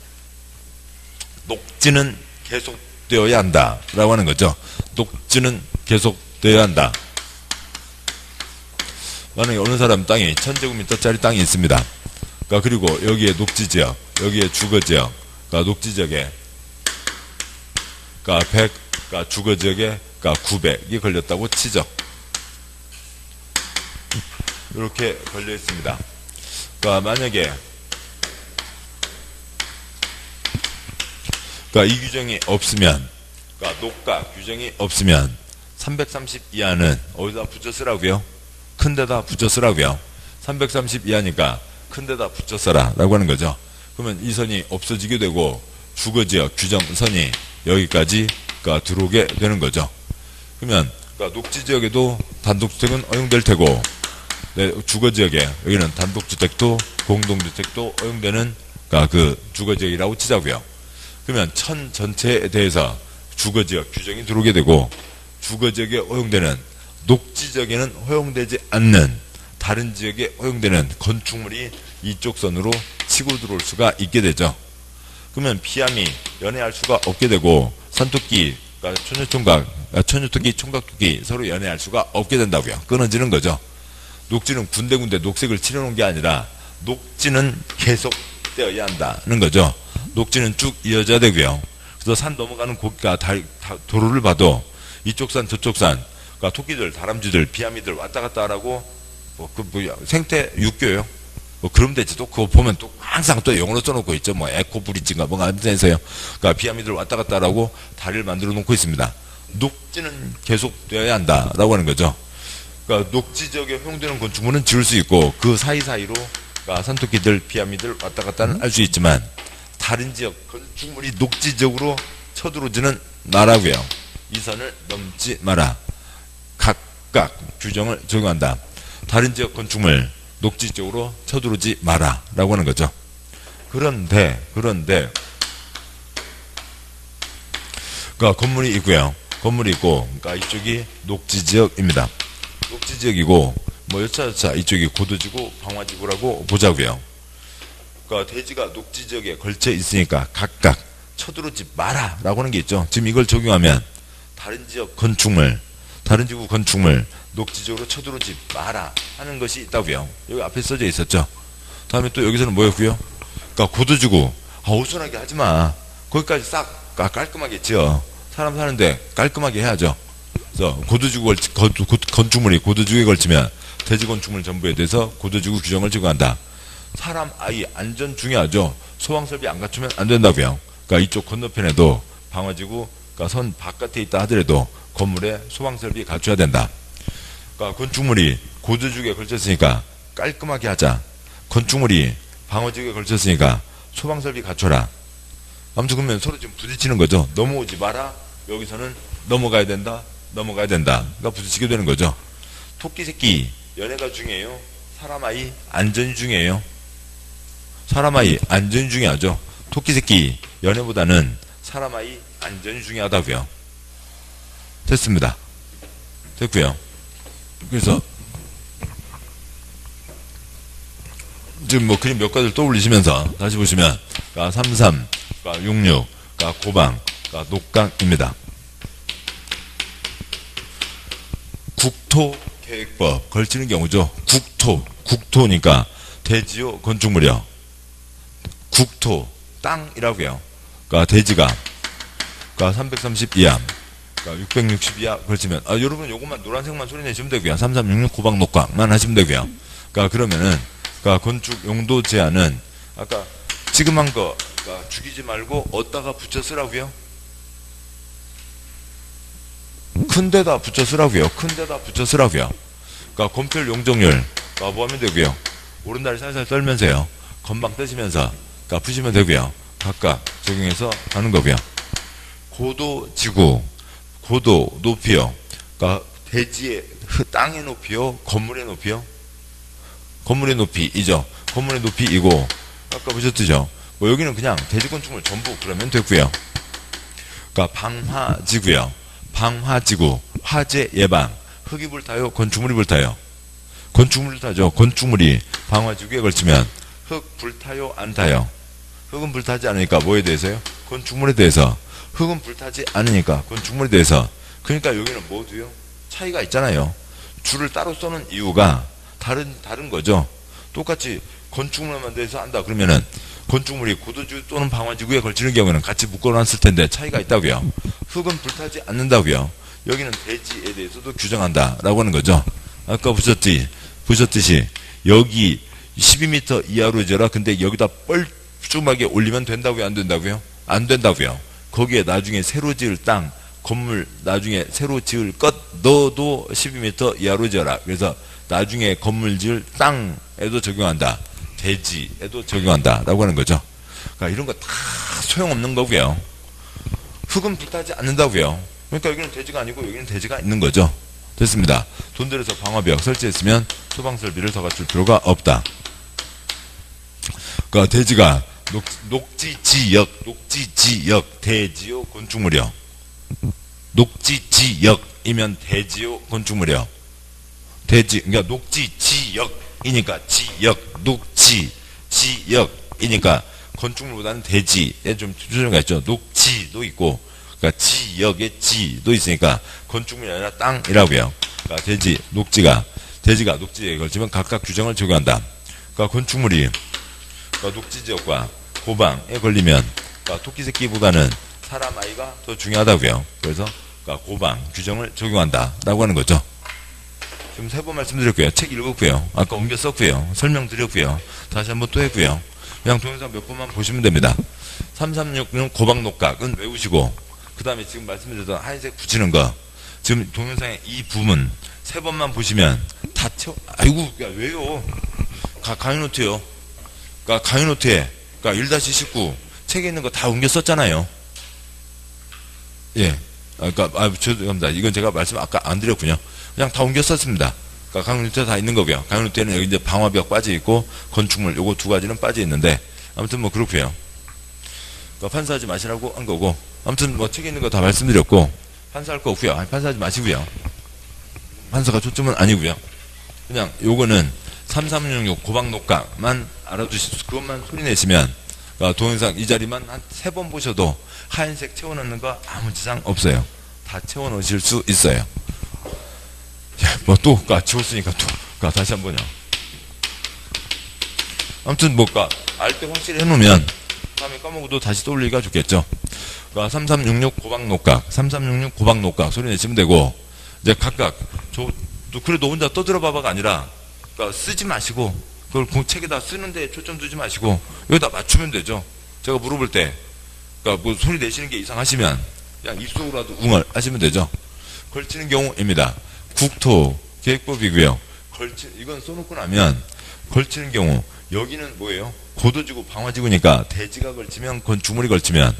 Speaker 1: 녹지는 계속되어야 한다라고 하는 거죠. 녹지는 계속되어야 한다. 만약에 어느 사람 땅이 1000제곱미터짜리 땅이 있습니다. 그리고 여기에 녹지지역, 여기에 주거지역, 녹지지역에 100, 주거지역에 900이 걸렸다고 치죠. 이렇게 걸려 있습니다. 만약에 이 규정이 없으면, 녹가 규정이 없으면 330 이하는 어디다 붙여 쓰라고요? 큰 데다 붙여 쓰라고요. 330 이하니까 큰 데다 붙여 써라 라고 하는 거죠. 그러면 이 선이 없어지게 되고 주거지역 규정선이 여기까지 들어오게 되는 거죠. 그러면 녹지지역에도 단독주택은 허용될 테고 주거지역에 여기는 단독주택도 공동주택도 허용되는 그 주거지역이라고 치자고요. 그러면 천 전체에 대해서 주거지역 규정이 들어오게 되고 주거지역에 허용되는 녹지지역에는 허용되지 않는 다른 지역에 허용되는 건축물이 이쪽 선으로 치고 들어올 수가 있게 되죠. 그러면 비암이 연애할 수가 없게 되고 산토끼, 천유토끼, 총각토끼 서로 연애할 수가 없게 된다고요. 끊어지는 거죠. 녹지는 군데군데 녹색을 칠해놓은 게 아니라 녹지는 계속 되어야 한다는 거죠. 녹지는 쭉 이어져야 되고요. 그래서 산 넘어가는 도로를 봐도 이쪽 산 저쪽 산 토끼들, 다람쥐들, 비암이들 왔다 갔다 하라고 생태 육교요. 그럼 되지. 또 그거 보면 또 항상 또 영어로 써놓고 있죠. 에코브리지인가 뭔가 하면서요. 비암이들 왔다 갔다 하라고 다리를 만들어 놓고 있습니다. 녹지는 계속 되어야 한다라고 하는 거죠. 녹지 지역에 허용되는 건축물은 지을 수 있고 그 사이사이로 산토끼들, 비암이들 왔다 갔다는 할 수 있지만 다른 지역 건축물이 녹지 지역으로 쳐들어오지는 말라고요. 이 선을 넘지 마라. 각각 규정을 적용한다. 다른 지역 건축물 녹지 지역으로 쳐들어오지 마라 라고 하는 거죠. 그런데 건물이 있고요. 건물이 있고 이쪽이 녹지 지역입니다. 녹지 지역이고 여차저차 이쪽이 고도지구, 방화지구라고 보자고요. 대지가 녹지 지역에 걸쳐 있으니까 각각 쳐들어오지 마라 라고 하는 게 있죠. 지금 이걸 적용하면 다른 지역 건축물, 다른 지구 건축물 녹지 지역으로 쳐들어오지 마라 하는 것이 있다고요. 여기 앞에 써져 있었죠. 다음에 또 여기서는 뭐였고요? 고도지구, 어수선하게 하지마. 거기까지 싹 깔끔하게 지어. 사람 사는데 깔끔하게 해야죠. 그래서 고도지구 건축물이 고도지구에 걸치면 대지 건축물 전부에 대해서 고도지구 규정을 적용한다. 사람, 아이, 안전 중요하죠. 소방설비 안 갖추면 안 된다고요. 이쪽 건너편에도 방화지구, 선 바깥에 있다 하더라도 건물에 소방설비 갖춰야 된다. 건축물이 고도지구에 걸쳤으니까 깔끔하게 하자. 건축물이 방화지구에 걸쳤으니까 소방설비 갖춰라. 아무튼 그러면 서로 지금 부딪히는 거죠. 넘어오지 마라. 여기서는 넘어가야 된다. 부딪히게 되는 거죠. 토끼 새끼 연애가 중요해요. 사람 아이 안전이 중요해요. 사람 아이 안전이 중요하죠. 토끼 새끼 연애보다는 사람 아이 안전이 중요하다고요. 됐습니다. 됐고요. 그래서 지금 뭐 그림 몇 가지를 떠올리시면서 다시 보시면 33, 66, 고방, 녹강입니다. 국토계획법 걸치는 경우죠. 국토니까 대지요 건축물이요. 국토 땅이라고요. 대지가 330 이하, 660 이하 걸치면 여러분 요것만 노란색만 소리내시면 되고요. 3366 고방 녹강만 하시면 되고요. 그러면은 건축 용도 제한은 아까 지금 한 거 죽이지 말고 어디다가 붙여 쓰라고요? 큰 데다 붙여 쓰라고요. 큰 데다 붙여 쓰라고요. 건폐율 용적률 뭐 하면 되고요. 오른다리 살살 떨면서요. 건방 떼시면서 푸시면 되고요. 각각 적용해서 하는 거고요. 고도 지구, 고도 높이요. 대지의 땅의 높이요, 건물의 높이요. 건물의 높이이죠. 건물의 높이이고 아까 보셨죠. 뭐 여기는 그냥 대지 건축물 전부 그러면 되고요. 방화지구요. 방화지구, 화재 예방, 흙이 불타요, 건축물이 불타요. 건축물이 타죠. 건축물이 방화지구에 걸치면 흙 불타요, 안 타요. 흙은 불타지 않으니까 뭐에 대해서요? 건축물에 대해서. 흙은 불타지 않으니까 건축물에 대해서. 그러니까 여기는 모두요 차이가 있잖아요. 줄을 따로 써는 이유가 다른 거죠. 똑같이 건축물만 대해서 한다 그러면은 건축물이 고도지구 또는 방화지구에 걸치는 경우에는 같이 묶어놨을 텐데 차이가 있다고요. 흙은 불타지 않는다고요. 여기는 대지에 대해서도 규정한다라고 하는 거죠. 아까 보셨듯이 여기 12m 이하로 지어라. 근데 여기다 뻘쭘하게 올리면 된다고요? 안 된다고요? 안 된다고요. 거기에 나중에 새로 지을 땅, 건물 나중에 새로 지을 것 너도 12m 이하로 지어라. 그래서 나중에 건물 지을 땅에도 적용한다. 대지에도 적용한다 라고 하는 거죠. 이런 거 다 소용없는 거고요. 흙은 불타지 않는다고요. 그러니까 여기는 대지가 아니고 여기는 대지가 있는 거죠. 됐습니다. 돈 들여서 방화벽 설치했으면 소방설비를 더 갖출 필요가 없다. 대지가 녹지지역 대지요 건축물이요. 녹지지역이면 대지요 건축물이요. 대지, 그러니까 녹지지역이니까 지역, 녹지지역이니까 건축물보다는 대지에 좀 주저가 있죠. 녹지도 있고, 그러니까 지역에 지도 있으니까 건축물이 아니라 땅이라고요. 대지, 대지가 녹지에 걸치면 각각 규정을 적용한다. 건축물이 녹지지역과 고방에 걸리면 토끼 새끼보다는 사람 아이가 더 중요하다고요. 그래서 고방 규정을 적용한다라고 하는 거죠. 지금 3번 말씀드렸고요. 책 읽었고요. 아까 옮겨 썼고요. 설명드렸고요. 다시 한번 또 했고요. 그냥 동영상 몇 번만 보시면 됩니다. 3366 고방 녹각은 외우시고 그 다음에 지금 말씀드렸던 하얀색 붙이는 거 지금 동영상의 이 부분 3번만 보시면 다 채워. 아이고 야 왜요? 강의노트요. 강의노트에 1-19 책에 있는 거 다 옮겨 썼잖아요. 예. 죄송합니다. 이건 제가 말씀 아까 안 드렸군요. 그냥 다 옮겨 썼습니다. 강의노트에 다 있는 거고요. 강의노트에는 여기 이제 방화벽 빠져 있고 건축물 요거 2가지는 빠져 있는데 아무튼 뭐 그렇고요. 판사하지 마시라고 한 거고 아무튼 뭐 책에 있는 거 다 말씀드렸고 판사할 거 없고요. 판사하지 마시고요. 판사가 초점은 아니고요. 그냥 요거는 3366 고방 녹각만 알아두시고 그것만 소리내시면 동영상 이 자리만 한 3번 보셔도 하얀색 채워넣는 거 아무 지장 없어요. 다 채워넣으실 수 있어요. 뭐 또 지웠으니까 또 다시 한번요. 아무튼 알 때 확실히 해놓으면 다음에 까먹어도 다시 떠올리기가 좋겠죠. 3366 고방 녹각 3366 고방 녹각 소리 내시면 되고 이제 각각 그래도 혼자 떠들어 봐봐가 아니라 쓰지 마시고 그걸 책에다 쓰는데 초점 두지 마시고 여기다 맞추면 되죠. 제가 물어볼 때 뭐 소리 내시는 게 이상하시면 그냥 입속으로라도 웅얼 하시면 되죠. 걸치는 경우입니다. 국토계획법이고요. 이건 써놓고 나면 걸치는 경우 여기는 뭐예요? 고도지구 방화지구니까 대지가 걸치면 건축물이 걸치면입니다.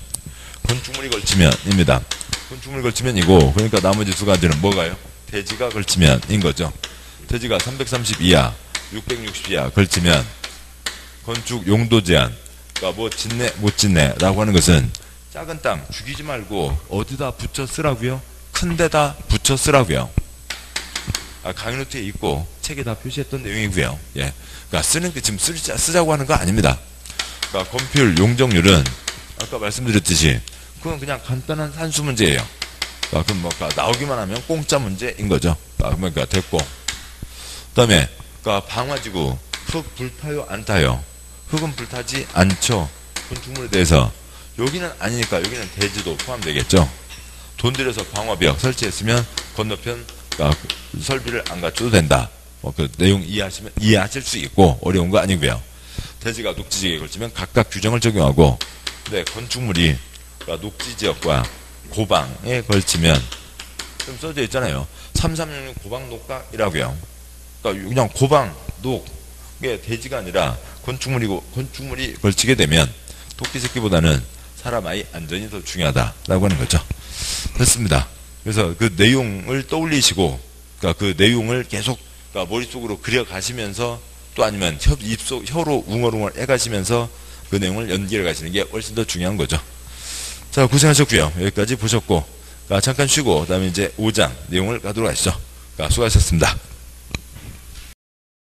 Speaker 1: 건축물이 걸치면이고 그러니까 나머지 2가지는 뭐가요? 대지가 걸치면인 거죠. 대지가 330 이하 660 이하 걸치면 건축 용도 제한. 그러니까 뭐 짓네 못 짓네라고 하는 것은 작은 땅 죽이지 말고 어디다 붙여 쓰라고요? 큰 데다 붙여 쓰라고요. 강의 노트에 있고 책에 다 표시했던 내용이고요. 예. 그러니까 쓰는 게 지금 쓰자고 하는 거 아닙니다. 그러니까 건폐율 용적률은 아까 말씀드렸듯이 그건 그냥 간단한 산수 문제예요. 그럼 뭐 나오기만 하면 공짜 문제인 거죠. 그러니까 됐고. 그다음에 방화지구 흙 불타요 안 타요? 흙은 불타지 않죠. 건축물에 대해서 여기는 아니니까 여기는 대지도 포함되겠죠. 돈 들여서 방화벽 설치했으면 건너편 설비를 안 갖춰도 된다. 그 내용 이해하실 수 있고 어려운 거 아니고요. 대지가 녹지지역에 걸치면 각각 규정을 적용하고, 근데 건축물이 녹지지역과 고방에 걸치면 좀 써져 있잖아요. 336 고방 녹각이라고요. 그러니까 그냥 고방 녹의 대지가 아니라 건축물이 걸치게 되면 토끼 새끼보다는 사람 아이 안전이 더 중요하다라고 하는 거죠. 됐습니다. 그래서 그 내용을 떠올리시고, 그 내용을 계속 머릿속으로 그려가시면서, 또 아니면 혀로 웅얼웅얼 해가시면서 그 내용을 연기해 가시는 게 훨씬 더 중요한 거죠. 자, 고생하셨고요. 여기까지 보셨고, 잠깐 쉬고, 그 다음에 이제 5장 내용을 가도록 하시죠. 수고하셨습니다.